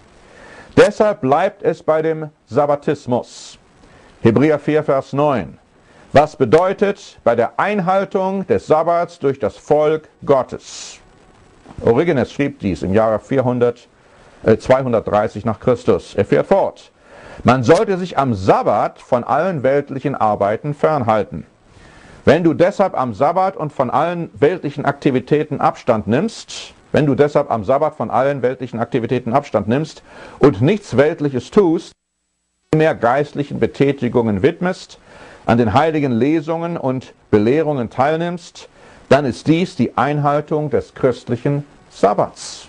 Deshalb bleibt es bei dem Sabbatismus. Hebräer vier, Vers neun. Was bedeutet bei der Einhaltung des Sabbats durch das Volk Gottes? Origenes schrieb dies im Jahre vierhundert, äh, zweihundertdreißig nach Christus. Er fährt fort. Man sollte sich am Sabbat von allen weltlichen Arbeiten fernhalten. Wenn du deshalb am Sabbat und von allen weltlichen Aktivitäten Abstand nimmst, wenn du deshalb am Sabbat von allen weltlichen Aktivitäten Abstand nimmst und nichts Weltliches tust, mehr geistlichen Betätigungen widmest, an den heiligen Lesungen und Belehrungen teilnimmst, dann ist dies die Einhaltung des christlichen Sabbats.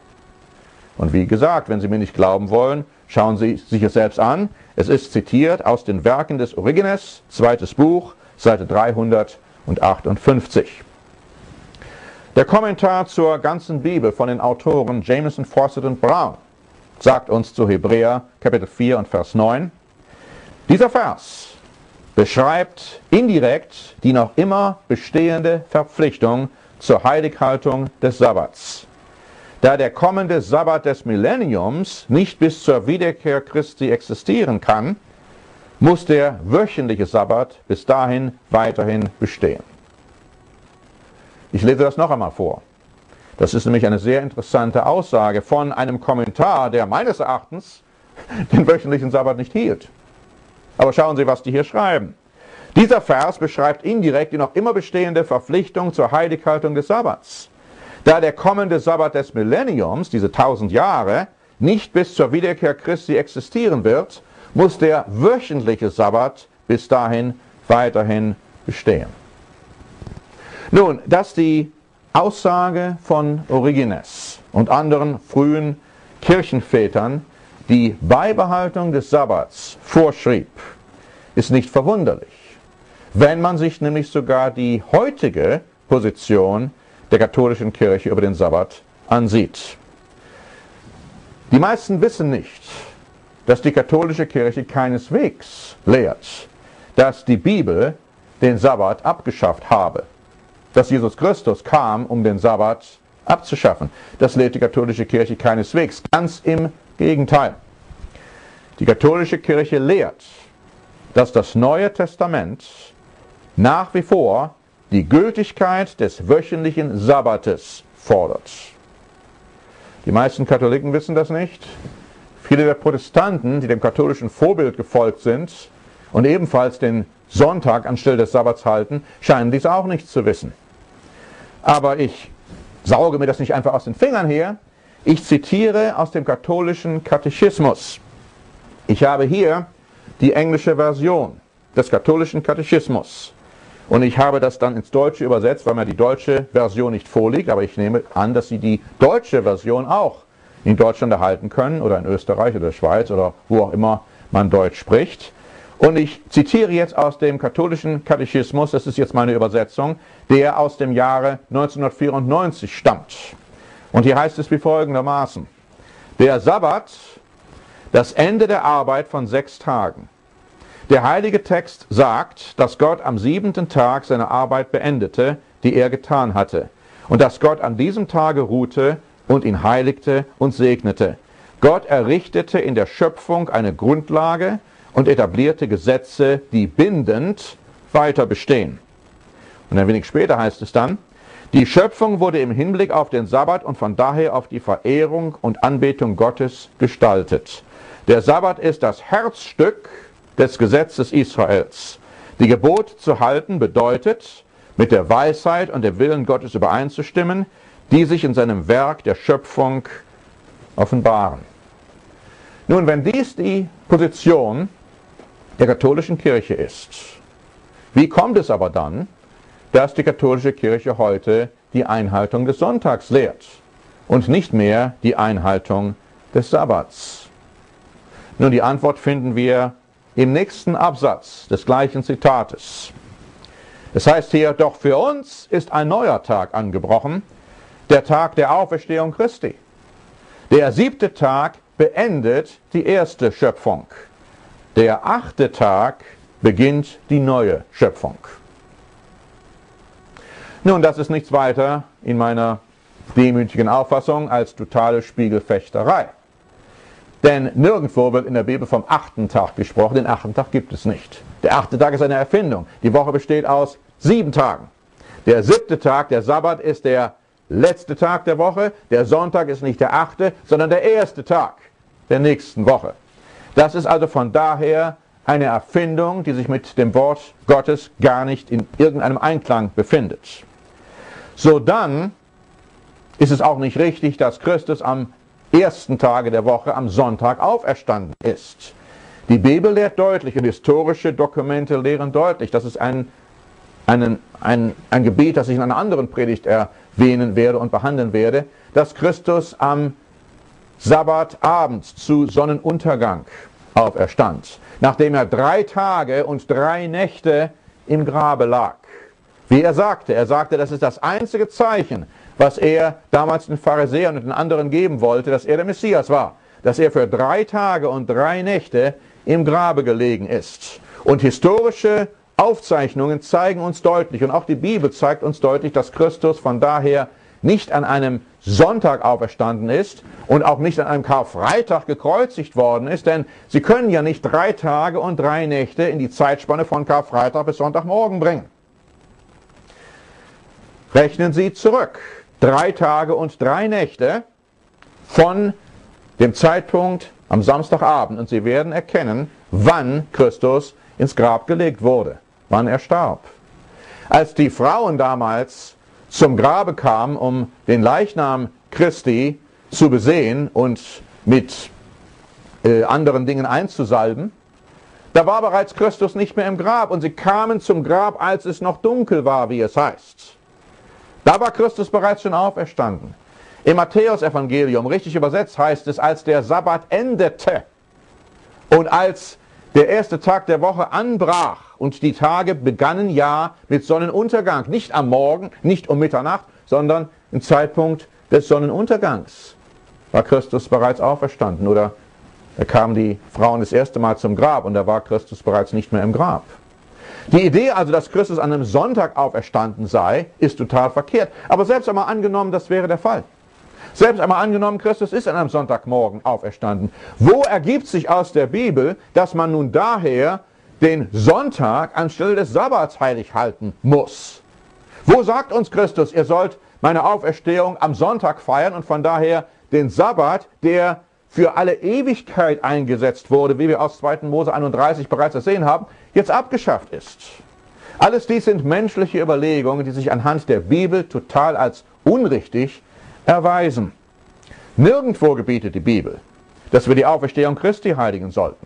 Und wie gesagt, wenn Sie mir nicht glauben wollen, schauen Sie sich es selbst an. Es ist zitiert aus den Werken des Origenes, zweites Buch, Seite dreihundertachtundfünfzig. Der Kommentar zur ganzen Bibel von den Autoren Jameson, Fawcett und Brown sagt uns zu Hebräer Kapitel vier und Vers neun, dieser Vers beschreibt indirekt die noch immer bestehende Verpflichtung zur Heilighaltung des Sabbats. Da der kommende Sabbat des Millenniums nicht bis zur Wiederkehr Christi existieren kann, muss der wöchentliche Sabbat bis dahin weiterhin bestehen. Ich lese das noch einmal vor. Das ist nämlich eine sehr interessante Aussage von einem Kommentar, der meines Erachtens den wöchentlichen Sabbat nicht hielt. Aber schauen Sie, was die hier schreiben. Dieser Vers beschreibt indirekt die noch immer bestehende Verpflichtung zur Heilighaltung des Sabbats. Da der kommende Sabbat des Millenniums, diese tausend Jahre, nicht bis zur Wiederkehr Christi existieren wird, muss der wöchentliche Sabbat bis dahin weiterhin bestehen. Nun, dass die Aussage von Origenes und anderen frühen Kirchenvätern die Beibehaltung des Sabbats vorschrieb, ist nicht verwunderlich, wenn man sich nämlich sogar die heutige Position der katholischen Kirche über den Sabbat ansieht. Die meisten wissen nicht, dass die katholische Kirche keineswegs lehrt, dass die Bibel den Sabbat abgeschafft habe, dass Jesus Christus kam, um den Sabbat abzuschaffen. Das lehrt die katholische Kirche keineswegs, ganz im Gegenteil. Die katholische Kirche lehrt, dass das Neue Testament nach wie vor die Gültigkeit des wöchentlichen Sabbates fordert. Die meisten Katholiken wissen das nicht. Viele der Protestanten, die dem katholischen Vorbild gefolgt sind und ebenfalls den Sonntag anstelle des Sabbats halten, scheinen dies auch nicht zu wissen. Aber ich sauge mir das nicht einfach aus den Fingern her. Ich zitiere aus dem katholischen Katechismus. Ich habe hier die englische Version des katholischen Katechismus. Und ich habe das dann ins Deutsche übersetzt, weil mir die deutsche Version nicht vorliegt. Aber ich nehme an, dass Sie die deutsche Version auch in Deutschland erhalten können oder in Österreich oder der Schweiz oder wo auch immer man Deutsch spricht. Und ich zitiere jetzt aus dem katholischen Katechismus, das ist jetzt meine Übersetzung, der aus dem Jahre neunzehnhundertvierundneunzig stammt. Und hier heißt es wie folgendermaßen: Der Sabbat, das Ende der Arbeit von sechs Tagen. Der heilige Text sagt, dass Gott am siebenten Tag seine Arbeit beendete, die er getan hatte, und dass Gott an diesem Tage ruhte und ihn heiligte und segnete. Gott errichtete in der Schöpfung eine Grundlage und etablierte Gesetze, die bindend weiter bestehen. Und ein wenig später heißt es dann: Die Schöpfung wurde im Hinblick auf den Sabbat und von daher auf die Verehrung und Anbetung Gottes gestaltet. Der Sabbat ist das Herzstück des Gesetzes Israels. Die Gebote zu halten bedeutet, mit der Weisheit und dem Willen Gottes übereinzustimmen, die sich in seinem Werk der Schöpfung offenbaren. Nun, wenn dies die Position der katholischen Kirche ist, wie kommt es aber dann, dass die katholische Kirche heute die Einhaltung des Sonntags lehrt und nicht mehr die Einhaltung des Sabbats? Nun, die Antwort finden wir im nächsten Absatz des gleichen Zitates. Es heißt hier: Doch für uns ist ein neuer Tag angebrochen, der Tag der Auferstehung Christi. Der siebte Tag beendet die erste Schöpfung. Der achte Tag beginnt die neue Schöpfung. Nun, das ist nichts weiter in meiner demütigen Auffassung als totale Spiegelfechterei. Denn nirgendwo wird in der Bibel vom achten Tag gesprochen. Den achten Tag gibt es nicht. Der achte Tag ist eine Erfindung. Die Woche besteht aus sieben Tagen. Der siebte Tag, der Sabbat, ist der letzte Tag der Woche. Der Sonntag ist nicht der achte, sondern der erste Tag der nächsten Woche. Das ist also von daher eine Erfindung, die sich mit dem Wort Gottes gar nicht in irgendeinem Einklang befindet. So dann ist es auch nicht richtig, dass Christus am ersten Tage der Woche am Sonntag auferstanden ist. Die Bibel lehrt deutlich und historische Dokumente lehren deutlich. Das ist ein, ein, ein, ein Gebiet, das ich in einer anderen Predigt erwähnen werde und behandeln werde, dass Christus am Sabbatabend zu Sonnenuntergang auferstand, nachdem er drei Tage und drei Nächte im Grabe lag. Wie er sagte, er sagte, das ist das einzige Zeichen, was er damals den Pharisäern und den anderen geben wollte, dass er der Messias war, dass er für drei Tage und drei Nächte im Grabe gelegen ist. Und historische Aufzeichnungen zeigen uns deutlich, und auch die Bibel zeigt uns deutlich, dass Christus von daher nicht an einem Sonntag auferstanden ist und auch nicht an einem Karfreitag gekreuzigt worden ist, denn Sie können ja nicht drei Tage und drei Nächte in die Zeitspanne von Karfreitag bis Sonntagmorgen bringen. Rechnen Sie zurück. Drei Tage und drei Nächte von dem Zeitpunkt, am Samstagabend, und sie werden erkennen, wann Christus ins Grab gelegt wurde, wann er starb. Als die Frauen damals zum Grabe kamen, um den Leichnam Christi zu besehen und mit äh, anderen Dingen einzusalben, da war bereits Christus nicht mehr im Grab, und sie kamen zum Grab, als es noch dunkel war, wie es heißt. Da war Christus bereits schon auferstanden. Im Matthäus-Evangelium, richtig übersetzt, heißt es, als der Sabbat endete und als der erste Tag der Woche anbrach, und die Tage begannen ja mit Sonnenuntergang, nicht am Morgen, nicht um Mitternacht, sondern im Zeitpunkt des Sonnenuntergangs war Christus bereits auferstanden, oder da kamen die Frauen das erste Mal zum Grab und da war Christus bereits nicht mehr im Grab. Die Idee also, dass Christus an einem Sonntag auferstanden sei, ist total verkehrt. Aber selbst einmal angenommen, das wäre der Fall. Selbst einmal angenommen, Christus ist an einem Sonntagmorgen auferstanden. Wo ergibt sich aus der Bibel, dass man nun daher den Sonntag anstelle des Sabbats heilig halten muss? Wo sagt uns Christus, ihr sollt meine Auferstehung am Sonntag feiern und von daher den Sabbat, der für alle Ewigkeit eingesetzt wurde, wie wir aus zweiten Mose einunddreißig bereits gesehen haben, jetzt abgeschafft ist? Alles dies sind menschliche Überlegungen, die sich anhand der Bibel total als unrichtig erweisen. Nirgendwo gebietet die Bibel, dass wir die Auferstehung Christi heiligen sollten.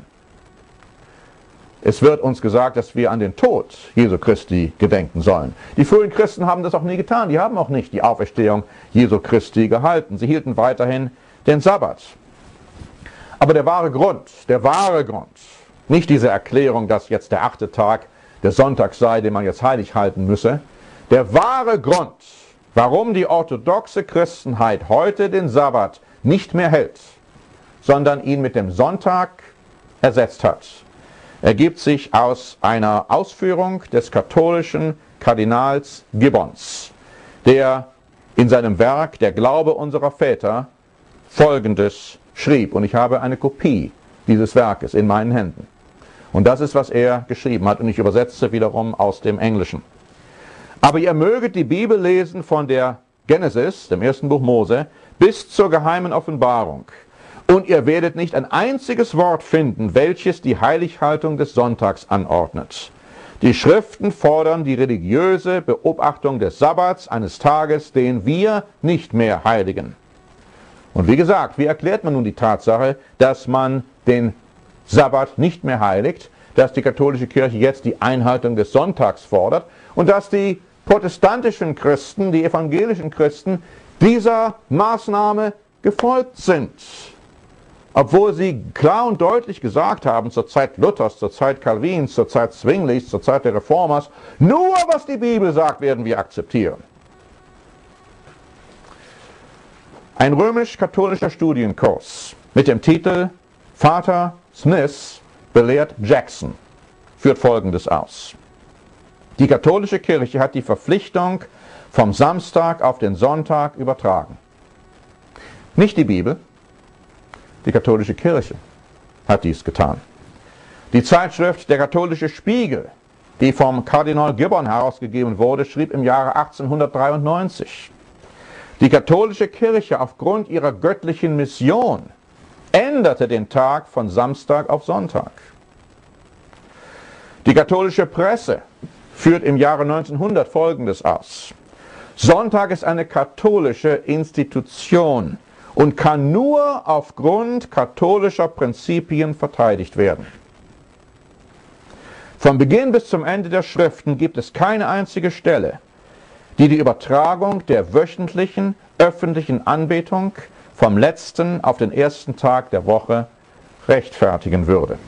Es wird uns gesagt, dass wir an den Tod Jesu Christi gedenken sollen. Die frühen Christen haben das auch nie getan. Die haben auch nicht die Auferstehung Jesu Christi gehalten. Sie hielten weiterhin den Sabbat. Aber der wahre Grund, der wahre Grund, nicht diese Erklärung, dass jetzt der achte Tag der Sonntag sei, den man jetzt heilig halten müsse, der wahre Grund, warum die orthodoxe Christenheit heute den Sabbat nicht mehr hält, sondern ihn mit dem Sonntag ersetzt hat, ergibt sich aus einer Ausführung des katholischen Kardinals Gibbons, der in seinem Werk Der Glaube unserer Väter Folgendes schrieb. Und ich habe eine Kopie dieses Werkes in meinen Händen. Und das ist, was er geschrieben hat. Und ich übersetze wiederum aus dem Englischen. Aber ihr möget die Bibel lesen von der Genesis, dem ersten Buch Mose, bis zur geheimen Offenbarung. Und ihr werdet nicht ein einziges Wort finden, welches die Heilighaltung des Sonntags anordnet. Die Schriften fordern die religiöse Beobachtung des Sabbats, eines Tages, den wir nicht mehr heiligen. Und wie gesagt, wie erklärt man nun die Tatsache, dass man den Sabbat nicht mehr heiligt, dass die katholische Kirche jetzt die Einhaltung des Sonntags fordert und dass die protestantischen Christen, die evangelischen Christen, dieser Maßnahme gefolgt sind? Obwohl sie klar und deutlich gesagt haben, zur Zeit Luthers, zur Zeit Calvins, zur Zeit Zwingli's, zur Zeit der Reformers, nur was die Bibel sagt, werden wir akzeptieren. Ein römisch-katholischer Studienkurs mit dem Titel Vater Smith belehrt Jackson führt Folgendes aus. Die katholische Kirche hat die Verpflichtung vom Samstag auf den Sonntag übertragen. Nicht die Bibel, die katholische Kirche hat dies getan. Die Zeitschrift Der katholische Spiegel, die vom Kardinal Gibbon herausgegeben wurde, schrieb im Jahre achtzehnhundertdreiundneunzig: Die katholische Kirche aufgrund ihrer göttlichen Mission änderte den Tag von Samstag auf Sonntag. Die katholische Presse führt im Jahre neunzehnhundert Folgendes aus: Sonntag ist eine katholische Institution und kann nur aufgrund katholischer Prinzipien verteidigt werden. Von Beginn bis zum Ende der Schriften gibt es keine einzige Stelle, die die Übertragung der wöchentlichen, öffentlichen Anbetung vom letzten auf den ersten Tag der Woche rechtfertigen würde.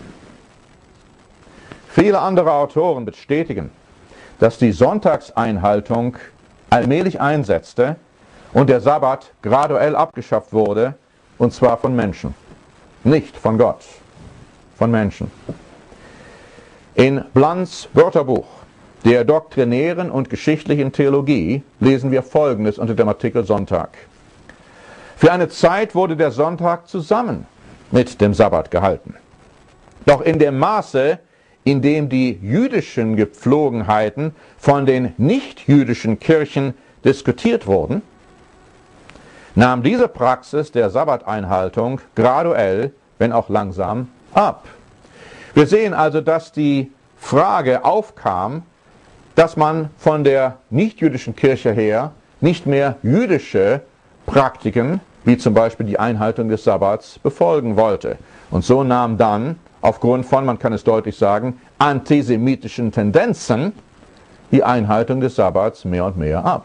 Viele andere Autoren bestätigen, dass die Sonntagseinhaltung allmählich einsetzte und der Sabbat graduell abgeschafft wurde, und zwar von Menschen. Nicht von Gott, von Menschen. In Blunts Wörterbuch der doktrinären und geschichtlichen Theologie lesen wir Folgendes unter dem Artikel Sonntag. Für eine Zeit wurde der Sonntag zusammen mit dem Sabbat gehalten. Doch in dem Maße, in dem die jüdischen Gepflogenheiten von den nicht-jüdischen Kirchen diskutiert wurden, nahm diese Praxis der Sabbateinhaltung graduell wenn auch langsam, ab. Wir sehen also, dass die Frage aufkam, dass man von der nichtjüdischen Kirche her nicht mehr jüdische Praktiken, wie zum Beispiel die Einhaltung des Sabbats, befolgen wollte. Und so nahm dann, aufgrund von, man kann es deutlich sagen, antisemitischen Tendenzen, die Einhaltung des Sabbats mehr und mehr ab.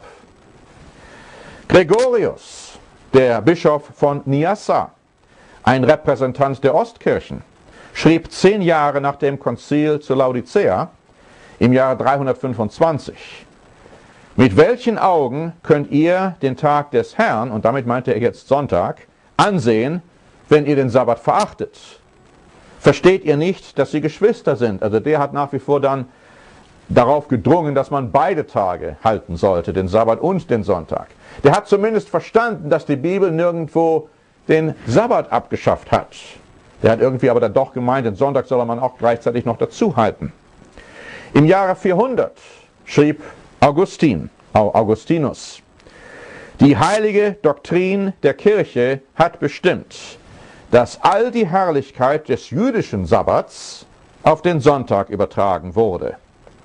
Gregorius, der Bischof von Nyassa, ein Repräsentant der Ostkirchen, schrieb zehn Jahre nach dem Konzil zu Laodicea im Jahre dreihundertfünfundzwanzig: Mit welchen Augen könnt ihr den Tag des Herrn, und damit meinte er jetzt Sonntag, ansehen, wenn ihr den Sabbat verachtet? Versteht ihr nicht, dass sie Geschwister sind? Also der hat nach wie vor dann darauf gedrungen, dass man beide Tage halten sollte, den Sabbat und den Sonntag. Der hat zumindest verstanden, dass die Bibel nirgendwo den Sabbat abgeschafft hat. Der hat irgendwie aber dann doch gemeint, den Sonntag soll man auch gleichzeitig noch dazu halten. Im Jahre vierhundert schrieb Augustin, Augustinus: Die heilige Doktrin der Kirche hat bestimmt, dass all die Herrlichkeit des jüdischen Sabbats auf den Sonntag übertragen wurde.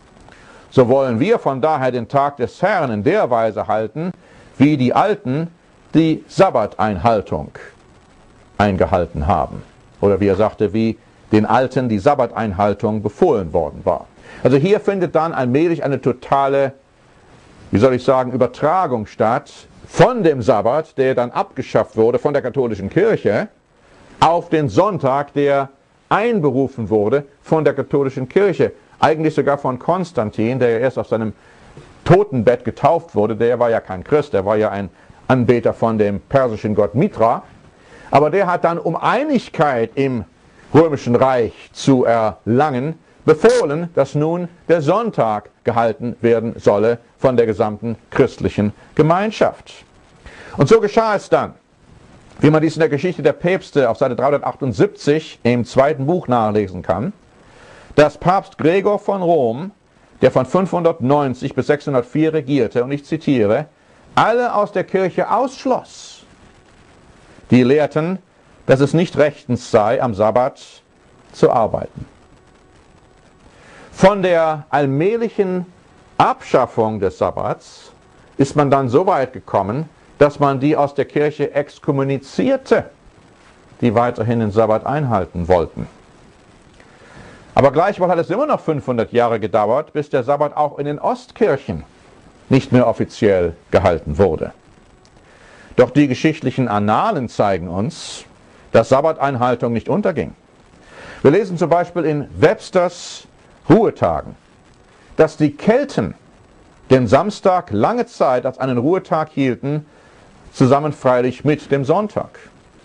So wollen wir von daher den Tag des Herrn in der Weise halten, wie die Alten die Sabbateinhaltung eingehalten haben. Oder wie er sagte, wie den Alten die Sabbateinhaltung befohlen worden war. Also hier findet dann allmählich eine totale, wie soll ich sagen, Übertragung statt von dem Sabbat, der dann abgeschafft wurde von der katholischen Kirche, auf den Sonntag, der einberufen wurde von der katholischen Kirche. Eigentlich sogar von Konstantin, der ja erst auf seinem Totenbett getauft wurde. Der war ja kein Christ, der war ja ein Anbeter von dem persischen Gott Mitra. Aber der hat dann, um Einigkeit im römischen Reich zu erlangen, befohlen, dass nun der Sonntag gehalten werden solle von der gesamten christlichen Gemeinschaft. Und so geschah es dann, wie man dies in der Geschichte der Päpste auf Seite dreihundertachtundsiebzig im zweiten Buch nachlesen kann, dass Papst Gregor von Rom, der von fünfhundertneunzig bis sechshundertvier regierte, und ich zitiere, alle aus der Kirche ausschloss, die lehrten, dass es nicht rechtens sei, am Sabbat zu arbeiten. Von der allmählichen Abschaffung des Sabbats ist man dann so weit gekommen, dass man die aus der Kirche exkommunizierte, die weiterhin den Sabbat einhalten wollten. Aber gleichwohl hat es immer noch fünfhundert Jahre gedauert, bis der Sabbat auch in den Ostkirchen nicht mehr offiziell gehalten wurde. Doch die geschichtlichen Annalen zeigen uns, dass Sabbateinhaltung nicht unterging. Wir lesen zum Beispiel in Websters Ruhetagen, dass die Kelten den Samstag lange Zeit als einen Ruhetag hielten, zusammen freilich mit dem Sonntag.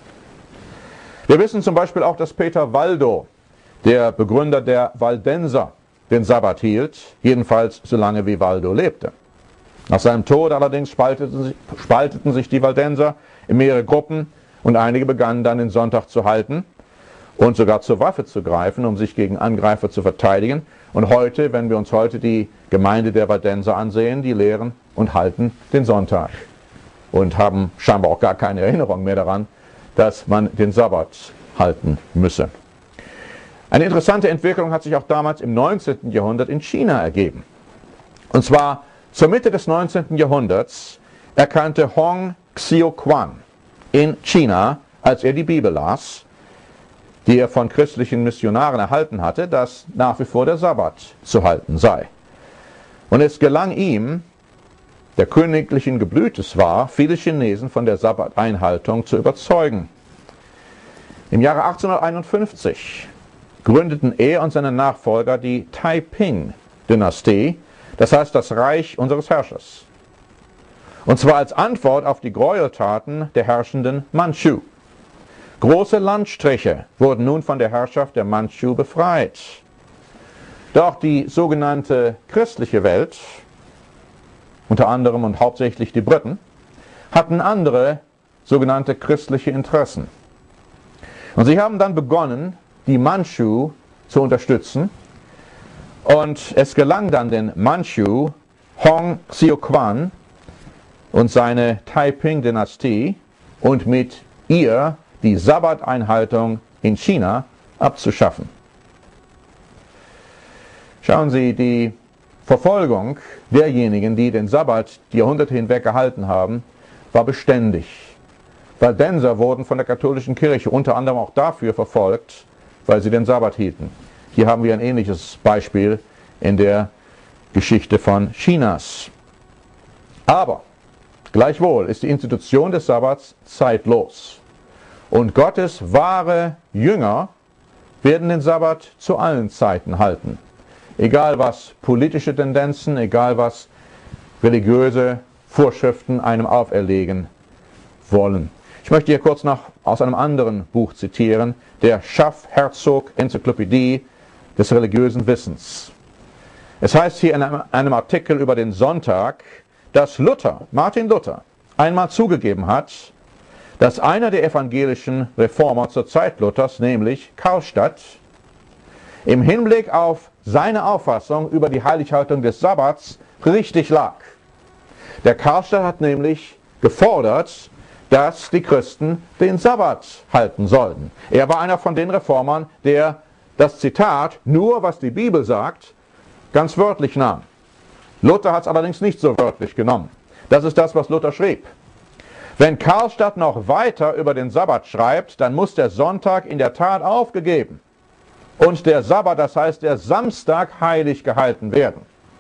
Wir wissen zum Beispiel auch, dass Peter Valdo, der Begründer der Waldenser, den Sabbat hielt, jedenfalls solange wie Valdo lebte. Nach seinem Tod allerdings spalteten sich, spalteten sich die Waldenser in mehrere Gruppen und einige begannen dann den Sonntag zu halten und sogar zur Waffe zu greifen, um sich gegen Angreifer zu verteidigen. Und heute, wenn wir uns heute die Gemeinde der Waldenser ansehen, die lehren und halten den Sonntag und haben scheinbar auch gar keine Erinnerung mehr daran, dass man den Sabbat halten müsse. Eine interessante Entwicklung hat sich auch damals im neunzehnten Jahrhundert in China ergeben. Und zwar zur Mitte des neunzehnten Jahrhunderts erkannte Hong Xiuquan in China, als er die Bibel las, die er von christlichen Missionaren erhalten hatte, dass nach wie vor der Sabbat zu halten sei. Und es gelang ihm, der königlichen Geblütes war, viele Chinesen von der Sabbateinhaltung zu überzeugen. Im Jahre achtzehnhunderteinundfünfzig gründeten er und seine Nachfolger die Taiping-Dynastie, das heißt das Reich unseres Herrschers. Und zwar als Antwort auf die Gräueltaten der herrschenden Mandschu. Große Landstriche wurden nun von der Herrschaft der Mandschu befreit. Doch die sogenannte christliche Welt, unter anderem und hauptsächlich die Briten, hatten andere sogenannte christliche Interessen. Und sie haben dann begonnen, die Mandschu zu unterstützen. Und es gelang dann den Mandschu, Hong Xiuquan und seine Taiping-Dynastie und mit ihr die Sabbateinhaltung in China abzuschaffen. Schauen Sie, die Verfolgung derjenigen, die den Sabbat die Jahrhunderte hinweg gehalten haben, war beständig. Waldenser wurden von der katholischen Kirche unter anderem auch dafür verfolgt, weil sie den Sabbat hielten. Hier haben wir ein ähnliches Beispiel in der Geschichte von Chinas. Aber gleichwohl ist die Institution des Sabbats zeitlos. Und Gottes wahre Jünger werden den Sabbat zu allen Zeiten halten. Egal was politische Tendenzen, egal was religiöse Vorschriften einem auferlegen wollen. Ich möchte hier kurz noch aus einem anderen Buch zitieren, der Schaff-Herzog-Enzyklopädie des religiösen Wissens. Es heißt hier in einem, einem Artikel über den Sonntag, dass Luther, Martin Luther, einmal zugegeben hat, dass einer der evangelischen Reformer zur Zeit Luthers, nämlich Karlstadt, im Hinblick auf seine Auffassung über die Heilighaltung des Sabbats richtig lag. Der Karlstadt hat nämlich gefordert, dass die Christen den Sabbat halten sollten. Er war einer von den Reformern, der das Zitat, nur was die Bibel sagt, ganz wörtlich nahm. Luther hat es allerdings nicht so wörtlich genommen. Das ist das, was Luther schrieb. Wenn Karlstadt noch weiter über den Sabbat schreibt, dann muss der Sonntag in der Tat aufgegeben und der Sabbat, das heißt der Samstag, heilig gehalten werden.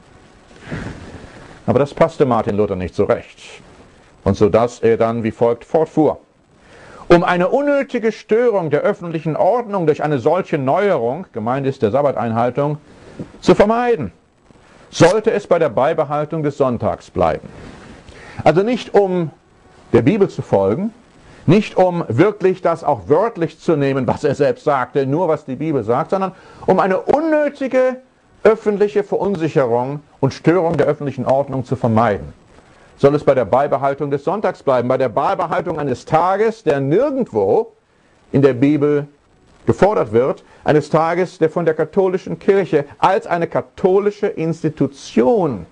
Aber das passte Martin Luther nicht so recht. Und so dass er dann wie folgt fortfuhr. Um eine unnötige Störung der öffentlichen Ordnung durch eine solche Neuerung, gemeint ist der Sabbateinhaltung, zu vermeiden, sollte es bei der Beibehaltung des Sonntags bleiben. Also nicht um der Bibel zu folgen, nicht um wirklich das auch wörtlich zu nehmen, was er selbst sagte, nur was die Bibel sagt, sondern um eine unnötige öffentliche Verunsicherung und Störung der öffentlichen Ordnung zu vermeiden. Soll es bei der Beibehaltung des Sonntags bleiben, bei der Beibehaltung eines Tages, der nirgendwo in der Bibel gefordert wird, eines Tages, der von der katholischen Kirche als eine katholische Institution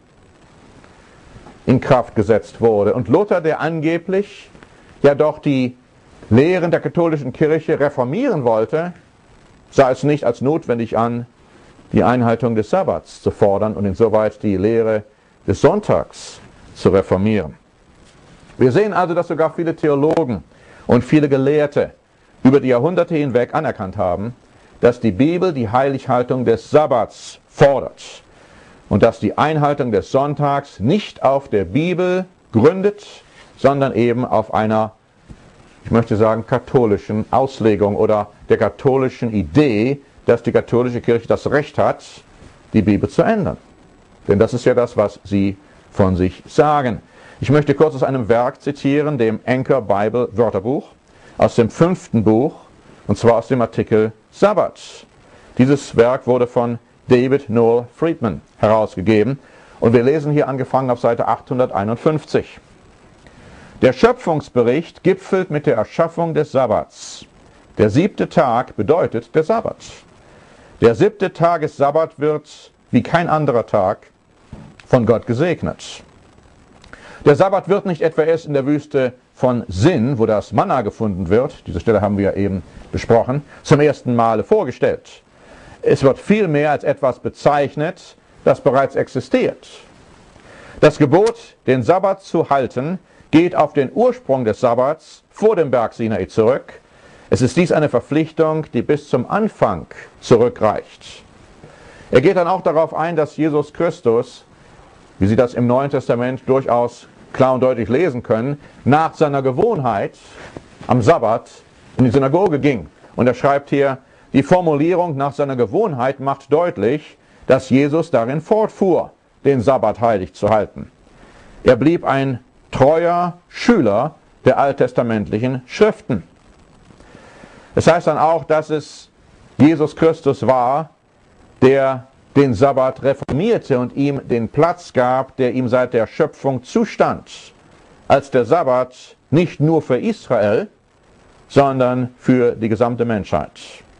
in Kraft gesetzt wurde. Und Luther, der angeblich ja doch die Lehren der katholischen Kirche reformieren wollte, sah es nicht als notwendig an, die Einhaltung des Sabbats zu fordern und insoweit die Lehre des Sonntags zu reformieren. Wir sehen also, dass sogar viele Theologen und viele Gelehrte über die Jahrhunderte hinweg anerkannt haben, dass die Bibel die Heilighaltung des Sabbats fordert und dass die Einhaltung des Sonntags nicht auf der Bibel gründet, sondern eben auf einer, ich möchte sagen, katholischen Auslegung oder der katholischen Idee, dass die katholische Kirche das Recht hat, die Bibel zu ändern. Denn das ist ja das, was sie von sich sagen. Ich möchte kurz aus einem Werk zitieren, dem Anchor Bible Wörterbuch, aus dem fünften Buch, und zwar aus dem Artikel Sabbat. Dieses Werk wurde von David Noel Friedman herausgegeben und wir lesen hier angefangen auf Seite achthunderteinundfünfzig. Der Schöpfungsbericht gipfelt mit der Erschaffung des Sabbats. Der siebte Tag bedeutet der Sabbat. Der siebte Tagessabbat wird, wie kein anderer Tag, von Gott gesegnet. Der Sabbat wird nicht etwa erst in der Wüste von Sin, wo das Manna gefunden wird, diese Stelle haben wir ja eben besprochen, zum ersten Male vorgestellt. Es wird vielmehr als etwas bezeichnet, das bereits existiert. Das Gebot, den Sabbat zu halten, geht auf den Ursprung des Sabbats vor dem Berg Sinai zurück. Es ist dies eine Verpflichtung, die bis zum Anfang zurückreicht. Er geht dann auch darauf ein, dass Jesus Christus, wie Sie das im Neuen Testament durchaus klar und deutlich lesen können, nach seiner Gewohnheit am Sabbat in die Synagoge ging. Und er schreibt hier, die Formulierung nach seiner Gewohnheit macht deutlich, dass Jesus darin fortfuhr, den Sabbat heilig zu halten. Er blieb ein treuer Schüler der alttestamentlichen Schriften. Es heißt dann auch, dass es Jesus Christus war, der den Sabbat reformierte und ihm den Platz gab, der ihm seit der Schöpfung zustand, als der Sabbat nicht nur für Israel, sondern für die gesamte Menschheit.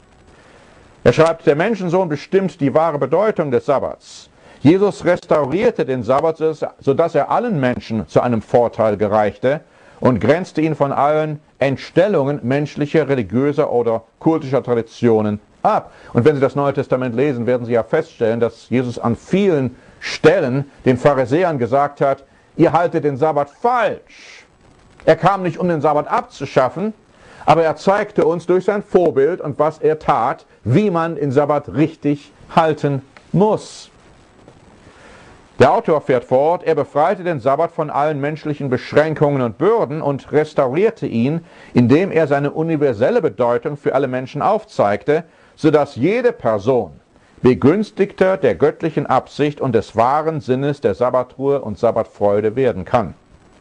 Er schreibt, der Menschensohn bestimmt die wahre Bedeutung des Sabbats. Jesus restaurierte den Sabbat, sodass er allen Menschen zu einem Vorteil gereichte und grenzte ihn von allen Entstellungen menschlicher, religiöser oder kultischer Traditionen ab. Und wenn Sie das Neue Testament lesen, werden Sie ja feststellen, dass Jesus an vielen Stellen den Pharisäern gesagt hat, ihr haltet den Sabbat falsch. Er kam nicht, um den Sabbat abzuschaffen, aber er zeigte uns durch sein Vorbild und was er tat, wie man den Sabbat richtig halten muss. Der Autor fährt fort, er befreite den Sabbat von allen menschlichen Beschränkungen und Bürden und restaurierte ihn, indem er seine universelle Bedeutung für alle Menschen aufzeigte, sodass jede Person Begünstigter der göttlichen Absicht und des wahren Sinnes der Sabbatruhe und Sabbatfreude werden kann.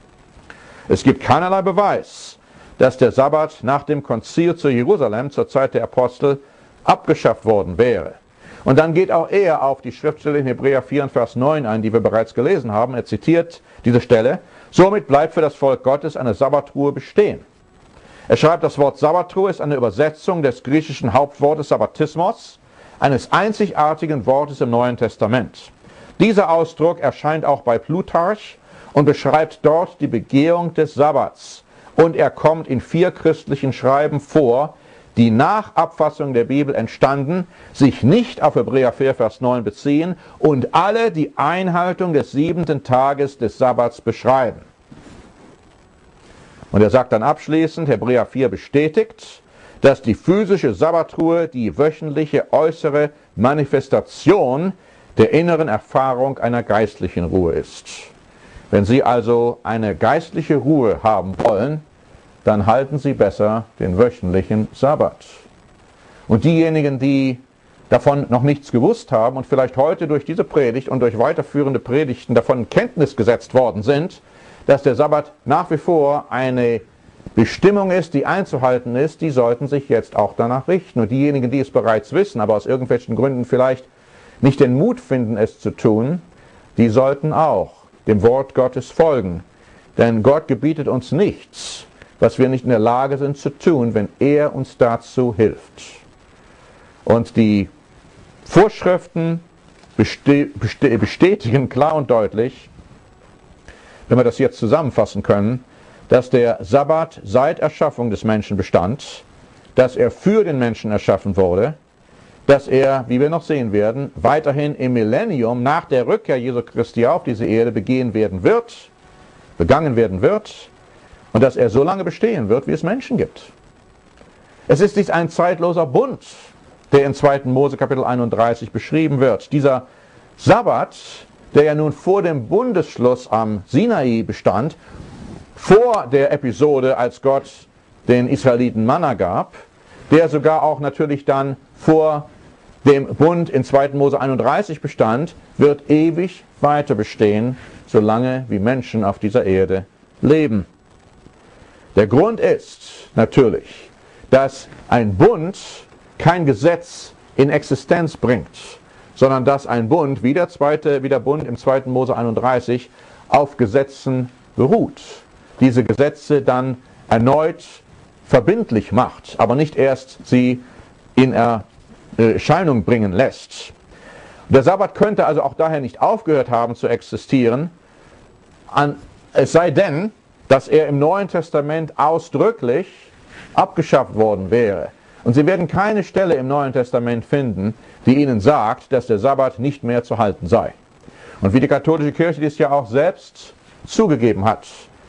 Es gibt keinerlei Beweis, dass der Sabbat nach dem Konzil zu Jerusalem zur Zeit der Apostel abgeschafft worden wäre. Und dann geht auch er auf die Schriftstelle in Hebräer vier, Vers neun ein, die wir bereits gelesen haben. Er zitiert diese Stelle: Somit bleibt für das Volk Gottes eine Sabbatruhe bestehen. Er schreibt, das Wort Sabbatruhe ist eine Übersetzung des griechischen Hauptwortes Sabbatismos, eines einzigartigen Wortes im Neuen Testament. Dieser Ausdruck erscheint auch bei Plutarch und beschreibt dort die Begehung des Sabbats. Und er kommt in vier christlichen Schreiben vor, die nach Abfassung der Bibel entstanden, sich nicht auf Hebräer vier, Vers neun beziehen und alle die Einhaltung des siebenten Tages des Sabbats beschreiben. Und er sagt dann abschließend, Hebräer vier bestätigt, dass die physische Sabbatruhe die wöchentliche äußere Manifestation der inneren Erfahrung einer geistlichen Ruhe ist. Wenn Sie also eine geistliche Ruhe haben wollen, dann halten Sie besser den wöchentlichen Sabbat. Und diejenigen, die davon noch nichts gewusst haben und vielleicht heute durch diese Predigt und durch weiterführende Predigten davon in Kenntnis gesetzt worden sind, dass der Sabbat nach wie vor eine Bestimmung ist, die einzuhalten ist, die sollten sich jetzt auch danach richten. Und diejenigen, die es bereits wissen, aber aus irgendwelchen Gründen vielleicht nicht den Mut finden, es zu tun, die sollten auch dem Wort Gottes folgen. Denn Gott gebietet uns nichts, was wir nicht in der Lage sind zu tun, wenn er uns dazu hilft. Und die Vorschriften bestätigen klar und deutlich, wenn wir das jetzt zusammenfassen können, dass der Sabbat seit Erschaffung des Menschen bestand, dass er für den Menschen erschaffen wurde, dass er, wie wir noch sehen werden, weiterhin im Millennium nach der Rückkehr Jesu Christi auf diese Erde begehen werden wird, begangen werden wird, und dass er so lange bestehen wird, wie es Menschen gibt. Es ist nicht ein zeitloser Bund, der in zweiten Mose Kapitel einunddreißig beschrieben wird. Dieser Sabbat, der ja nun vor dem Bundesschluss am Sinai bestand, vor der Episode, als Gott den Israeliten Manna gab, der sogar auch natürlich dann vor dem Bund in zweiten Mose einunddreißig bestand, wird ewig weiter bestehen, solange wie Menschen auf dieser Erde leben. Der Grund ist natürlich, dass ein Bund kein Gesetz in Existenz bringt, sondern dass ein Bund, wie der, zweite, wie der Bund im zweiten Mose einunddreißig, auf Gesetzen beruht. Diese Gesetze dann erneut verbindlich macht, aber nicht erst sie in Erscheinung bringen lässt. Der Sabbat könnte also auch daher nicht aufgehört haben zu existieren, an, es sei denn, dass er im Neuen Testament ausdrücklich abgeschafft worden wäre. Und Sie werden keine Stelle im Neuen Testament finden, die Ihnen sagt, dass der Sabbat nicht mehr zu halten sei. Und wie die katholische Kirche dies ja auch selbst zugegeben hat,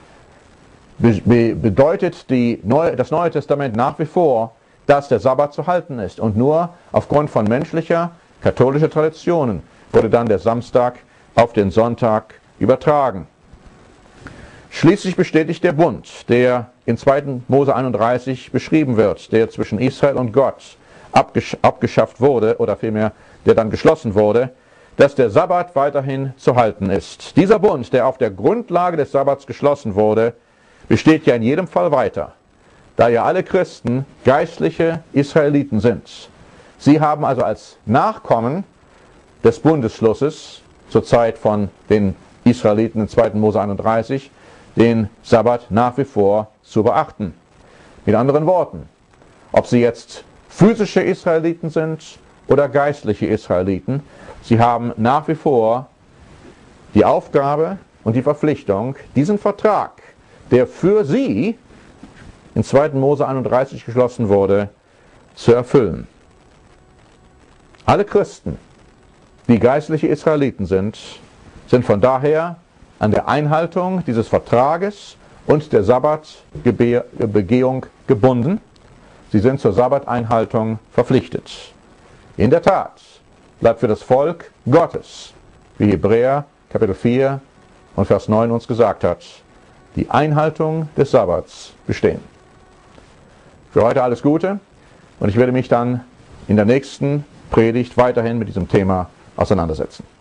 be bedeutet die Neue, das Neue Testament nach wie vor, dass der Sabbat zu halten ist. Und nur aufgrund von menschlicher, katholischer Traditionen wurde dann der Samstag auf den Sonntag übertragen. Schließlich bestätigt der Bund, der in zweiten Mose einunddreißig beschrieben wird, der zwischen Israel und Gott abgesch abgeschafft wurde, oder vielmehr, der dann geschlossen wurde, dass der Sabbat weiterhin zu halten ist. Dieser Bund, der auf der Grundlage des Sabbats geschlossen wurde, besteht ja in jedem Fall weiter, da ja alle Christen geistliche Israeliten sind. Sie haben also als Nachkommen des Bundesschlusses zur Zeit von den Israeliten in zweiten Mose einunddreißig den Sabbat nach wie vor zu beachten. Mit anderen Worten, ob sie jetzt physische Israeliten sind oder geistliche Israeliten, sie haben nach wie vor die Aufgabe und die Verpflichtung, diesen Vertrag, der für sie in zweiten Mose einunddreißig geschlossen wurde, zu erfüllen. Alle Christen, die geistliche Israeliten sind, sind von daher an der Einhaltung dieses Vertrages und der Sabbatbegehung gebunden. Sie sind zur Sabbateinhaltung verpflichtet. In der Tat bleibt für das Volk Gottes, wie Hebräer Kapitel vier und Vers neun uns gesagt hat, die Einhaltung des Sabbats bestehen. Für heute alles Gute und ich werde mich dann in der nächsten Predigt weiterhin mit diesem Thema auseinandersetzen.